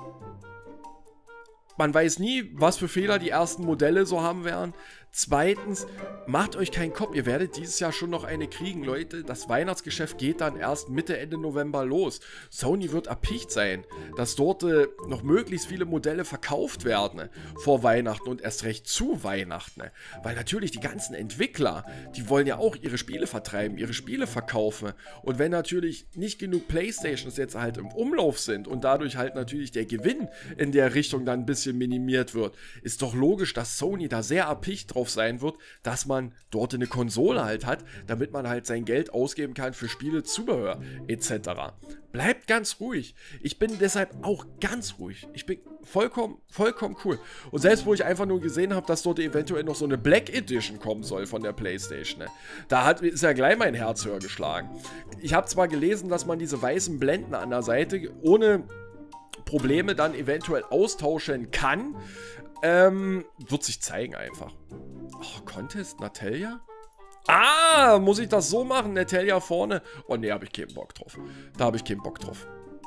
man weiß nie, was für Fehler die ersten Modelle so haben werden. Zweitens, macht euch keinen Kopf, ihr werdet dieses Jahr schon noch eine kriegen, Leute. Das Weihnachtsgeschäft geht dann erst Mitte, Ende November los. Sony wird erpicht sein, dass dort äh, noch möglichst viele Modelle verkauft werden vor Weihnachten und erst recht zu Weihnachten. Weil natürlich die ganzen Entwickler, die wollen ja auch ihre Spiele vertreiben, ihre Spiele verkaufen. Und wenn natürlich nicht genug Playstations jetzt halt im Umlauf sind und dadurch halt natürlich der Gewinn in der Richtung dann ein bisschen minimiert wird, ist doch logisch, dass Sony da sehr erpicht drauf sein wird, dass man dort eine Konsole halt hat, damit man halt sein Geld ausgeben kann für Spiele, Zubehör et cetera. Bleibt ganz ruhig. Ich bin deshalb auch ganz ruhig. Ich bin vollkommen, vollkommen cool. Und selbst wo ich einfach nur gesehen habe, dass dort eventuell noch so eine Black Edition kommen soll von der PlayStation, ne? Da hat, ist ja gleich mein Herz höher geschlagen. Ich habe zwar gelesen, dass man diese weißen Blenden an der Seite ohne Probleme dann eventuell austauschen kann. Ähm, wird sich zeigen einfach. Oh, Contest, Natalia? Ah, muss ich das so machen? Natalia vorne? Oh ne, habe ich keinen Bock drauf. Da habe ich keinen Bock drauf.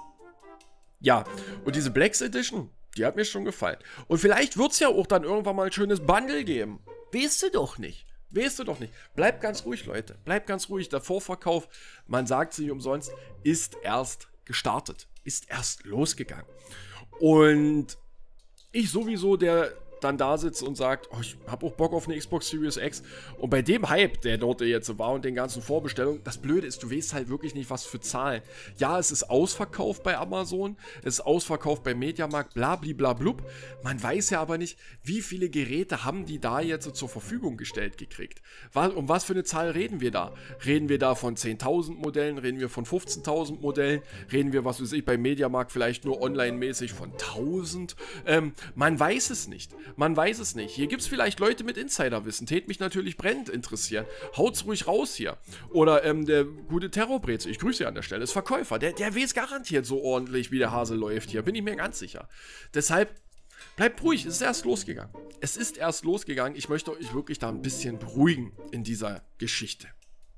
Ja, und diese Blacks Edition, die hat mir schon gefallen. Und vielleicht wird es ja auch dann irgendwann mal ein schönes Bundle geben. Weißt du doch nicht. Weißt du doch nicht. Bleibt ganz ruhig, Leute. Bleibt ganz ruhig. Der Vorverkauf, man sagt es nicht umsonst, ist erst gestartet. Ist erst losgegangen. Und Ich sowieso, der dann da sitzt und sagt, oh, ich habe auch Bock auf eine Xbox Series X. Und bei dem Hype, der dort jetzt war und den ganzen Vorbestellungen, das Blöde ist, du weißt halt wirklich nicht, was für Zahlen. Ja, es ist ausverkauft bei Amazon, es ist ausverkauft bei Mediamarkt, blablablablub. Man weiß ja aber nicht, wie viele Geräte haben die da jetzt zur Verfügung gestellt gekriegt. Was, um was für eine Zahl reden wir da? Reden wir da von zehntausend Modellen? Reden wir von fünfzehntausend Modellen? Reden wir, was weiß ich, bei Mediamarkt vielleicht nur online-mäßig von tausend? Ähm, man weiß es nicht. Man weiß es nicht. Hier gibt es vielleicht Leute mit Insiderwissen. Tät mich natürlich brennend interessieren. Haut's ruhig raus hier. Oder ähm, der gute Terrorbreze, ich grüße Sie an der Stelle, ist Verkäufer. Der, der weiß garantiert so ordentlich, wie der Hase läuft hier. Bin ich mir ganz sicher. Deshalb, bleibt ruhig. Es ist erst losgegangen. Es ist erst losgegangen. Ich möchte euch wirklich da ein bisschen beruhigen in dieser Geschichte.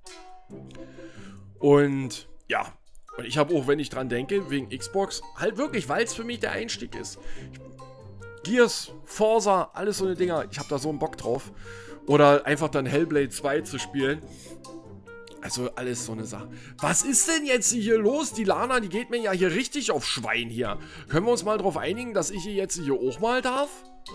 Und ja, und ich habe auch, wenn ich dran denke, wegen Xbox, halt wirklich, weil es für mich der Einstieg ist. Ich, Gears, Forza, alles so eine Dinger. Ich habe da so einen Bock drauf. Oder einfach dann Hellblade zwei zu spielen. Also alles so eine Sache. Was ist denn jetzt hier los? Die Lana, die geht mir ja hier richtig auf Schwein hier. Können wir uns mal drauf einigen, dass ich hier jetzt hier auch mal darf?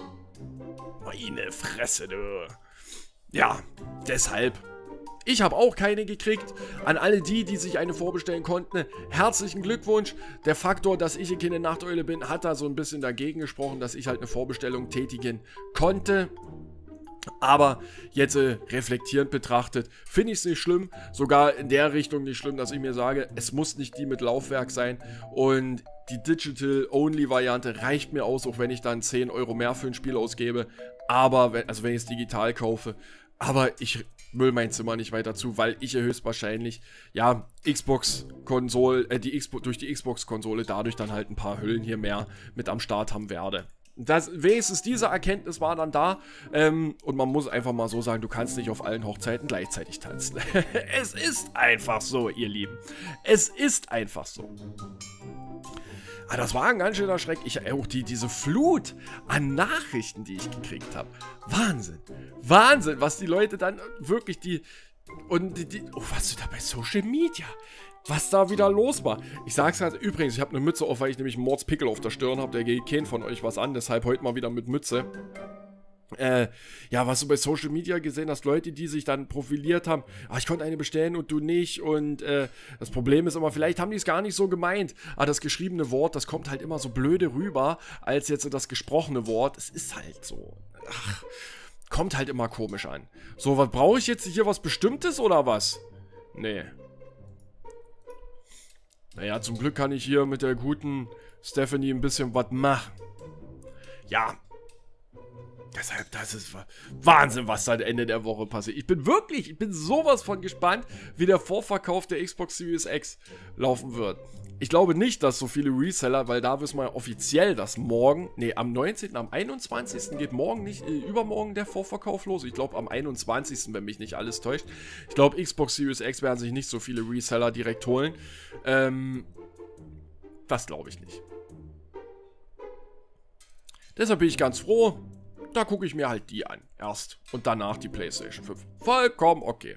Meine Fresse, du. Ja, deshalb. Ich habe auch keine gekriegt. An alle die, die sich eine vorbestellen konnten, herzlichen Glückwunsch. Der Faktor, dass ich hier keine Nachteule bin, hat da so ein bisschen dagegen gesprochen, dass ich halt eine Vorbestellung tätigen konnte. Aber jetzt äh, reflektierend betrachtet, finde ich es nicht schlimm. Sogar in der Richtung nicht schlimm, dass ich mir sage, es muss nicht die mit Laufwerk sein. Und die Digital-Only-Variante reicht mir aus, auch wenn ich dann zehn Euro mehr für ein Spiel ausgebe. Aber, wenn, also wenn ich es digital kaufe. Aber ich müll mein Zimmer nicht weiter zu, weil ich ja höchstwahrscheinlich, ja, Xbox-Konsole, äh, die Xbox, durch die Xbox-Konsole dadurch dann halt ein paar Hüllen hier mehr mit am Start haben werde. Das, wenigstens diese Erkenntnis war dann da, ähm, und man muss einfach mal so sagen, du kannst nicht auf allen Hochzeiten gleichzeitig tanzen. Es ist einfach so, ihr Lieben. Es ist einfach so. Aber das war ein ganz schöner Schreck. Ich, auch die, diese Flut an Nachrichten, die ich gekriegt habe. Wahnsinn. Wahnsinn, was die Leute dann wirklich die... Und die, die oh, was da bei Social Media... Was da wieder los war. Ich sag's halt, übrigens, ich habe eine Mütze auf, weil ich nämlich einen Mordspickel auf der Stirn habe. Der geht keinen von euch was an, deshalb heute mal wieder mit Mütze. Äh, ja, was du bei Social Media gesehen hast, Leute, die sich dann profiliert haben, ah, ich konnte eine bestellen und du nicht, und äh, das Problem ist immer, vielleicht haben die es gar nicht so gemeint, aber das geschriebene Wort, das kommt halt immer so blöde rüber, als jetzt das gesprochene Wort. Es ist halt so, ach, kommt halt immer komisch an. So, was brauche ich jetzt hier, was Bestimmtes oder was? Nee. Naja, zum Glück kann ich hier mit der guten Stephanie ein bisschen was machen. Ja. Deshalb, das ist Wahnsinn, was da am Ende der Woche passiert. Ich bin wirklich, ich bin sowas von gespannt, wie der Vorverkauf der Xbox Series X laufen wird. Ich glaube nicht, dass so viele Reseller, weil da wissen wir ja offiziell, dass morgen, nee, am neunzehnten, am einundzwanzigsten geht morgen nicht, äh, übermorgen der Vorverkauf los. Ich glaube am einundzwanzigsten, wenn mich nicht alles täuscht. Ich glaube, Xbox Series X werden sich nicht so viele Reseller direkt holen. Ähm, das glaube ich nicht. Deshalb bin ich ganz froh. Da gucke ich mir halt die an. Erst und danach die PlayStation fünf. Vollkommen okay.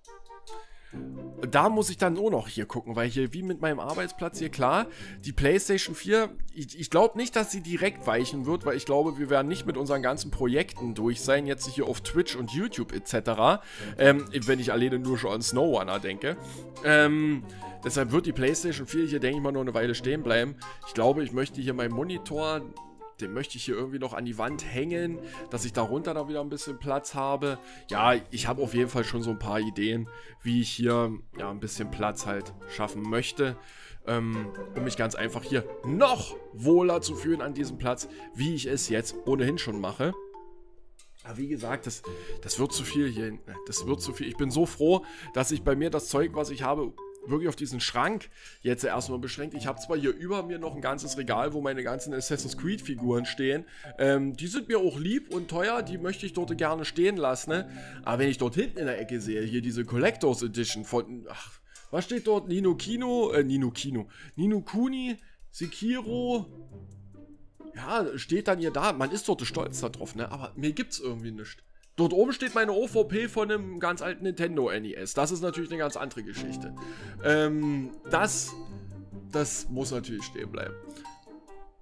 Da muss ich dann auch noch hier gucken, weil hier wie mit meinem Arbeitsplatz hier, klar, die PlayStation vier, ich, ich glaube nicht, dass sie direkt weichen wird, weil ich glaube, wir werden nicht mit unseren ganzen Projekten durch sein, jetzt hier auf Twitch und YouTube et cetera. Ähm, wenn ich alleine nur schon an SnowRunner denke. Ähm, deshalb wird die PlayStation vier hier, denke ich mal, noch eine Weile stehen bleiben. Ich glaube, ich möchte hier meinen Monitor... Den möchte ich hier irgendwie noch an die Wand hängen, dass ich darunter noch wieder ein bisschen Platz habe. Ja, ich habe auf jeden Fall schon so ein paar Ideen, wie ich hier ja ein bisschen Platz halt schaffen möchte, ähm, um mich ganz einfach hier noch wohler zu fühlen an diesem Platz, wie ich es jetzt ohnehin schon mache. Aber wie gesagt, das, das wird zu viel hier hinten. Das wird zu viel. Ich bin so froh, dass ich bei mir das Zeug, was ich habe, wirklich auf diesen Schrank jetzt erstmal beschränkt. Ich habe zwar hier über mir noch ein ganzes Regal, wo meine ganzen Assassin's Creed Figuren stehen. Ähm, die sind mir auch lieb und teuer, die möchte ich dort gerne stehen lassen. Ne? Aber wenn ich dort hinten in der Ecke sehe, hier diese Collectors Edition von, ach, was steht dort? Nino Kino, äh, Nino Kino, Nino Kuni, Sekiro. Ja, steht dann hier da. Man ist dort stolz darauf, ne? Aber mir gibt's irgendwie nichts. Dort oben steht meine O V P von einem ganz alten Nintendo N E S. Das ist natürlich eine ganz andere Geschichte. Ähm, das, das muss natürlich stehen bleiben.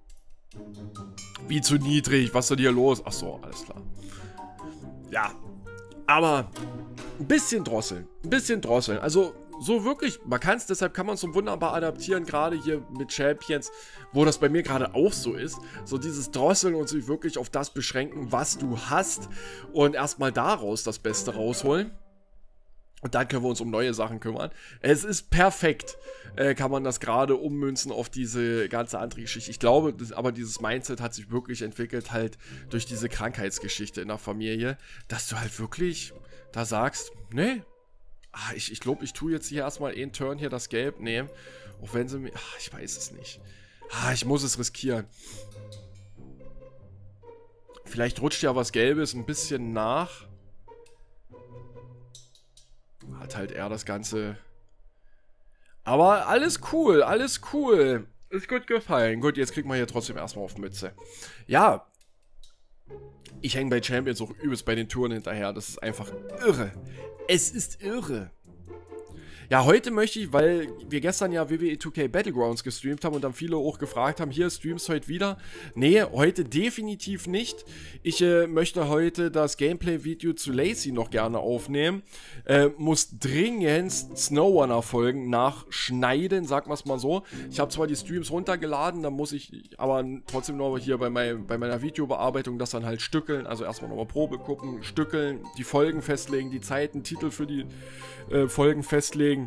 Wie zu niedrig? Was ist denn hier los? Achso, alles klar. Ja, aber ein bisschen drosseln. Ein bisschen drosseln. Also so wirklich, man kann es, deshalb kann man es so wunderbar adaptieren, gerade hier mit Champions, wo das bei mir gerade auch so ist. So dieses Drosseln und sich wirklich auf das beschränken, was du hast und erstmal daraus das Beste rausholen. Und dann können wir uns um neue Sachen kümmern. Es ist perfekt, äh, kann man das gerade ummünzen auf diese ganze andere Geschichte. Ich glaube, das, aber dieses Mindset hat sich wirklich entwickelt halt durch diese Krankheitsgeschichte in der Familie, dass du halt wirklich da sagst, nee, ah, ich, ich glaube, ich tue jetzt hier erstmal einen Turn hier das Gelb nehmen. Auch wenn sie mir, ach, ich weiß es nicht. Ah, ich muss es riskieren. Vielleicht rutscht ja was Gelbes ein bisschen nach. Hat halt eher das Ganze. Aber alles cool, alles cool. Ist gut gefallen. Gut, jetzt kriegt man hier trotzdem erstmal auf Mütze. Ja. Ich hänge bei Champions auch übelst bei den Touren hinterher. Das ist einfach irre. Es ist irre. Ja, heute möchte ich, weil wir gestern ja W W E zwei K Battlegrounds gestreamt haben und dann viele auch gefragt haben, hier, streamst heute wieder? Nee, heute definitiv nicht. Ich äh, möchte heute das Gameplay-Video zu Lacey noch gerne aufnehmen. Äh, muss dringend SnowRunner-Folgen nachschneiden, sagen wir es mal so. Ich habe zwar die Streams runtergeladen, dann muss ich aber trotzdem noch hier bei, mein, bei meiner Videobearbeitung das dann halt stückeln. Also erstmal nochmal Probe gucken, stückeln, die Folgen festlegen, die Zeiten, Titel für die äh, Folgen festlegen.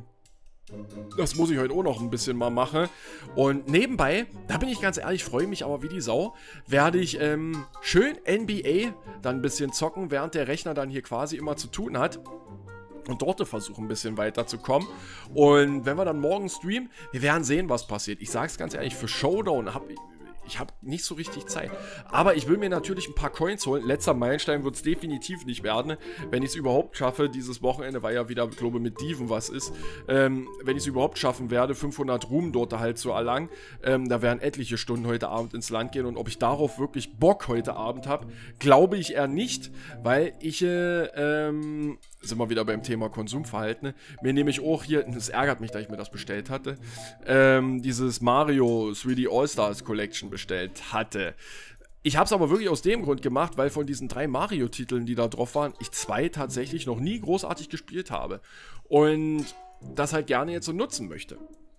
Das muss ich heute auch noch ein bisschen mal machen. Und nebenbei, da bin ich ganz ehrlich, freue mich aber wie die Sau, werde ich ähm, schön N B A dann ein bisschen zocken, während der Rechner dann hier quasi immer zu tun hat. Und dort versuchen ein bisschen weiterzukommen. Und wenn wir dann morgen streamen, wir werden sehen, was passiert. Ich sage es ganz ehrlich, für Showdown habe ich... Ich habe nicht so richtig Zeit. Aber ich will mir natürlich ein paar Coins holen. Letzter Meilenstein wird es definitiv nicht werden. Wenn ich es überhaupt schaffe, dieses Wochenende, weil ja wieder, glaube ich, mit Diven was ist. Ähm, wenn ich es überhaupt schaffen werde, fünfhundert Ruhm dort halt zu erlangen. Ähm, da werden etliche Stunden heute Abend ins Land gehen. Und ob ich darauf wirklich Bock heute Abend habe, glaube ich eher nicht. Weil ich, äh, ähm... sind wir wieder beim Thema Konsumverhalten. Mir nehme ich auch hier, es ärgert mich, dass ich mir das bestellt hatte, ähm, dieses Mario drei D All-Stars Collection bestellt hatte. Ich habe es aber wirklich aus dem Grund gemacht, weil von diesen drei Mario-Titeln, die da drauf waren, ich zwei tatsächlich noch nie großartig gespielt habe. Und das halt gerne jetzt so nutzen möchte.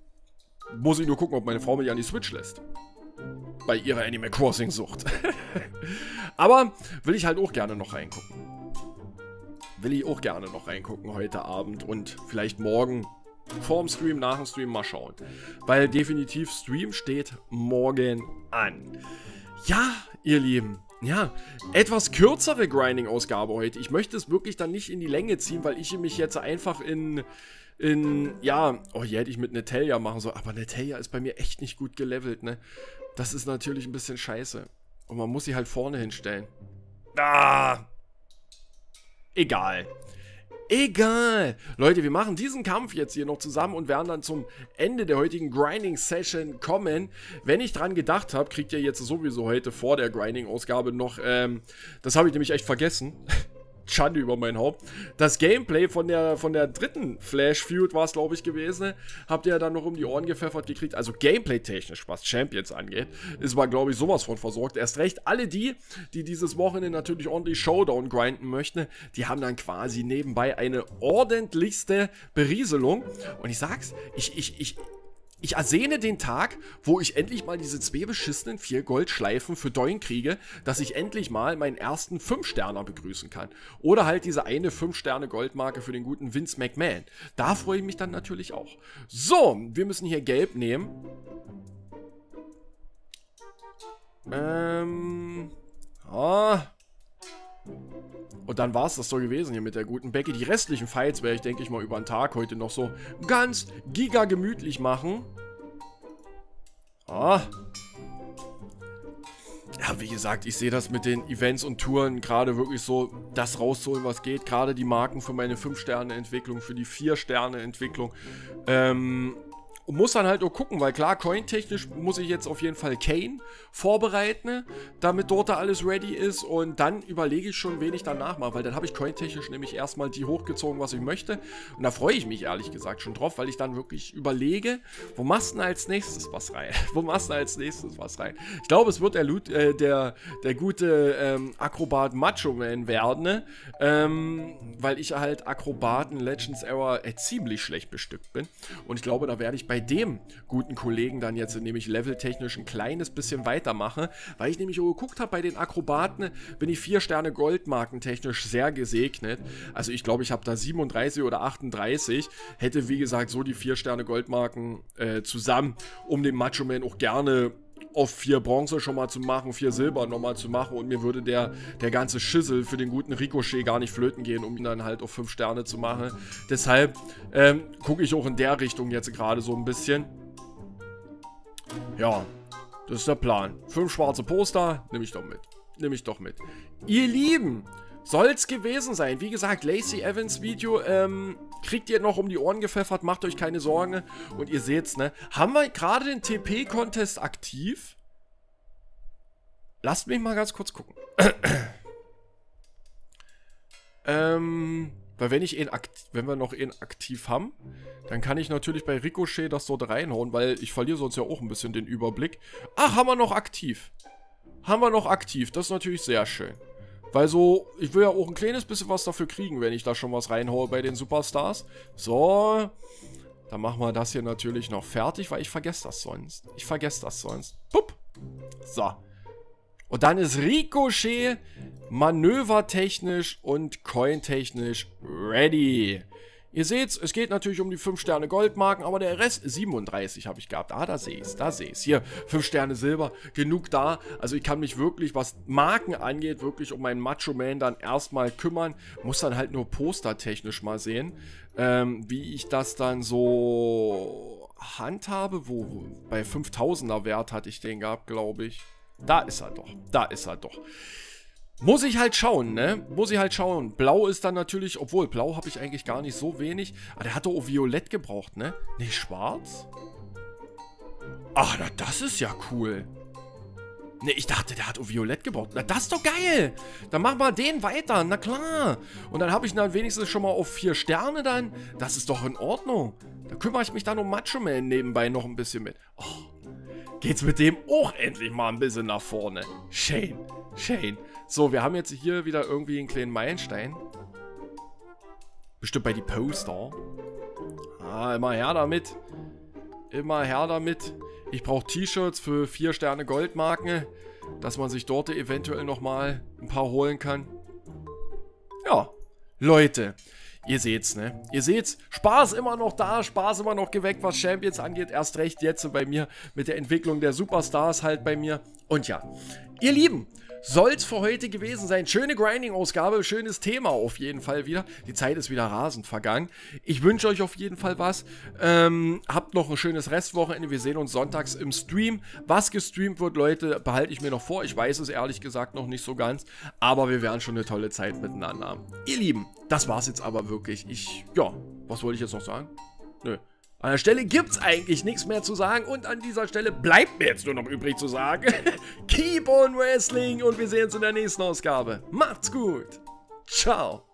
Muss ich nur gucken, ob meine Frau mich an die Switch lässt. Bei ihrer Animal Crossing-Sucht. Aber will ich halt auch gerne noch reingucken. Will ich auch gerne noch reingucken heute Abend und vielleicht morgen vorm Stream, nach dem Stream mal schauen. Weil definitiv Stream steht morgen an. Ja, ihr Lieben, ja, etwas kürzere Grinding-Ausgabe heute. Ich möchte es wirklich dann nicht in die Länge ziehen, weil ich mich jetzt einfach in, in, ja, oh, hier hätte ich mit Natalia machen sollen, aber Natalia ist bei mir echt nicht gut gelevelt, ne? Das ist natürlich ein bisschen scheiße. Und man muss sie halt vorne hinstellen. Ah! Egal. Egal. Leute, wir machen diesen Kampf jetzt hier noch zusammen und werden dann zum Ende der heutigen Grinding-Session kommen. Wenn ich dran gedacht habe, kriegt ihr jetzt sowieso heute vor der Grinding-Ausgabe noch, ähm, das habe ich nämlich echt vergessen. Schande über mein Haupt. Das Gameplay von der, von der dritten Flash-Feud war es, glaube ich, gewesen. Habt ihr ja dann noch um die Ohren gepfeffert gekriegt. Also Gameplay-technisch, was Champions angeht, ist man, glaube ich, sowas von versorgt. Erst recht, alle die, die dieses Wochenende natürlich ordentlich Showdown grinden möchten, die haben dann quasi nebenbei eine ordentlichste Berieselung. Und ich sag's, ich, ich, ich... Ich ersehne den Tag, wo ich endlich mal diese zwei beschissenen vier Goldschleifen für Doin kriege, dass ich endlich mal meinen ersten fünf Sterner begrüßen kann. Oder halt diese eine fünf Sterne Goldmarke für den guten Vince McMahon. Da freue ich mich dann natürlich auch. So, wir müssen hier gelb nehmen. Ähm... Ah... Und dann war es das so gewesen hier mit der guten Becky. Die restlichen Fights werde ich, denke ich mal, über den Tag heute noch so ganz giga gemütlich machen. Ah. Ja, wie gesagt, ich sehe das mit den Events und Touren gerade wirklich so, das rauszuholen, was geht. Gerade die Marken für meine fünf Sterne Entwicklung, für die vier Sterne Entwicklung. Ähm... Und muss dann halt nur gucken, weil klar, cointechnisch muss ich jetzt auf jeden Fall Kane vorbereiten, damit dort da alles ready ist. Und dann überlege ich schon, wen ich danach mache, weil dann habe ich cointechnisch nämlich erstmal die hochgezogen, was ich möchte. Und da freue ich mich ehrlich gesagt schon drauf, weil ich dann wirklich überlege, wo machst du denn als nächstes was rein? Wo machst du als nächstes was rein? Ich glaube, es wird der, äh, der, der gute ähm, Akrobat Macho Man werden, ne? ähm, weil ich halt Akrobaten Legends Era äh, ziemlich schlecht bestückt bin. Und ich glaube, da werde ich bei bei dem guten Kollegen dann jetzt nämlich leveltechnisch ein kleines bisschen weitermache, weil ich nämlich geguckt habe, bei den Akrobaten bin ich vier Sterne Goldmarken technisch sehr gesegnet. Also ich glaube, ich habe da siebenunddreißig oder achtunddreißig, hätte wie gesagt so die vier Sterne Goldmarken äh, zusammen, um den Macho Man auch gerne auf vier Bronze schon mal zu machen, vier Silber nochmal zu machen und mir würde der, der ganze Schissel für den guten Ricochet gar nicht flöten gehen, um ihn dann halt auf fünf Sterne zu machen. Deshalb ähm, gucke ich auch in der Richtung jetzt gerade so ein bisschen. Ja, das ist der Plan. Fünf schwarze Poster, nehme ich doch mit. Nehme ich doch mit. Ihr Lieben, soll's gewesen sein. Wie gesagt, Lacey Evans Video, ähm, kriegt ihr noch um die Ohren gepfeffert, macht euch keine Sorgen. Und ihr seht's, ne? Haben wir gerade den T P-Contest aktiv? Lasst mich mal ganz kurz gucken. ähm, weil wenn ich ihn aktiv, wenn wir noch ihn aktiv haben, dann kann ich natürlich bei Ricochet das dort reinhauen, weil ich verliere sonst ja auch ein bisschen den Überblick. Ach, haben wir noch aktiv. Haben wir noch aktiv, das ist natürlich sehr schön. Weil so, ich will ja auch ein kleines bisschen was dafür kriegen, wenn ich da schon was reinhaue bei den Superstars. So, dann machen wir das hier natürlich noch fertig, weil ich vergesse das sonst. Ich vergesse das sonst. Pupp. So. Und dann ist Ricochet manövertechnisch und cointechnisch ready. Ihr seht, es geht natürlich um die fünf Sterne Goldmarken, aber der Rest, siebenunddreißig habe ich gehabt. Ah, da sehe ich es, da sehe ich es. Hier, fünf Sterne Silber, genug da. Also ich kann mich wirklich, was Marken angeht, wirklich um meinen Macho Man dann erstmal kümmern. Muss dann halt nur postertechnisch mal sehen, ähm, wie ich das dann so handhabe. Wo, wo bei fünftausender Wert hatte ich den gehabt, glaube ich. Da ist er doch, da ist er doch. Muss ich halt schauen, ne? Muss ich halt schauen. Blau ist dann natürlich, obwohl Blau habe ich eigentlich gar nicht so wenig. Aber der hatte auch Violett gebraucht, ne? Nicht schwarz? Ach, na, das ist ja cool. Ne, ich dachte, der hat auch Violett gebraucht. Na, das ist doch geil. Dann machen wir den weiter, na klar. Und dann habe ich dann wenigstens schon mal auf vier Sterne dann. Das ist doch in Ordnung. Da kümmere ich mich dann um Macho Man nebenbei noch ein bisschen mit. Oh, geht's mit dem auch endlich mal ein bisschen nach vorne. Shane, Shane. So, wir haben jetzt hier wieder irgendwie einen kleinen Meilenstein. Bestimmt bei die Poster. Ah, immer her damit. Immer her damit. Ich brauche T-Shirts für vier Sterne Goldmarken, dass man sich dort eventuell nochmal ein paar holen kann. Ja, Leute. Ihr seht's, ne? Ihr seht's, Spaß immer noch da, Spaß immer noch geweckt, was Champions angeht. Erst recht jetzt bei mir mit der Entwicklung der Superstars halt bei mir. Und ja, ihr Lieben, soll's für heute gewesen sein. Schöne Grinding-Ausgabe, schönes Thema auf jeden Fall wieder. Die Zeit ist wieder rasend vergangen. Ich wünsche euch auf jeden Fall was. Ähm, habt noch ein schönes Restwochenende. Wir sehen uns sonntags im Stream. Was gestreamt wird, Leute, behalte ich mir noch vor. Ich weiß es ehrlich gesagt noch nicht so ganz. Aber wir werden schon eine tolle Zeit miteinander haben. Ihr Lieben, das war's jetzt aber wirklich. Ich, ja, was wollte ich jetzt noch sagen? Nö. An der Stelle gibt's eigentlich nichts mehr zu sagen und an dieser Stelle bleibt mir jetzt nur noch übrig zu sagen, keep on wrestling und wir sehen uns in der nächsten Ausgabe. Macht's gut. Ciao.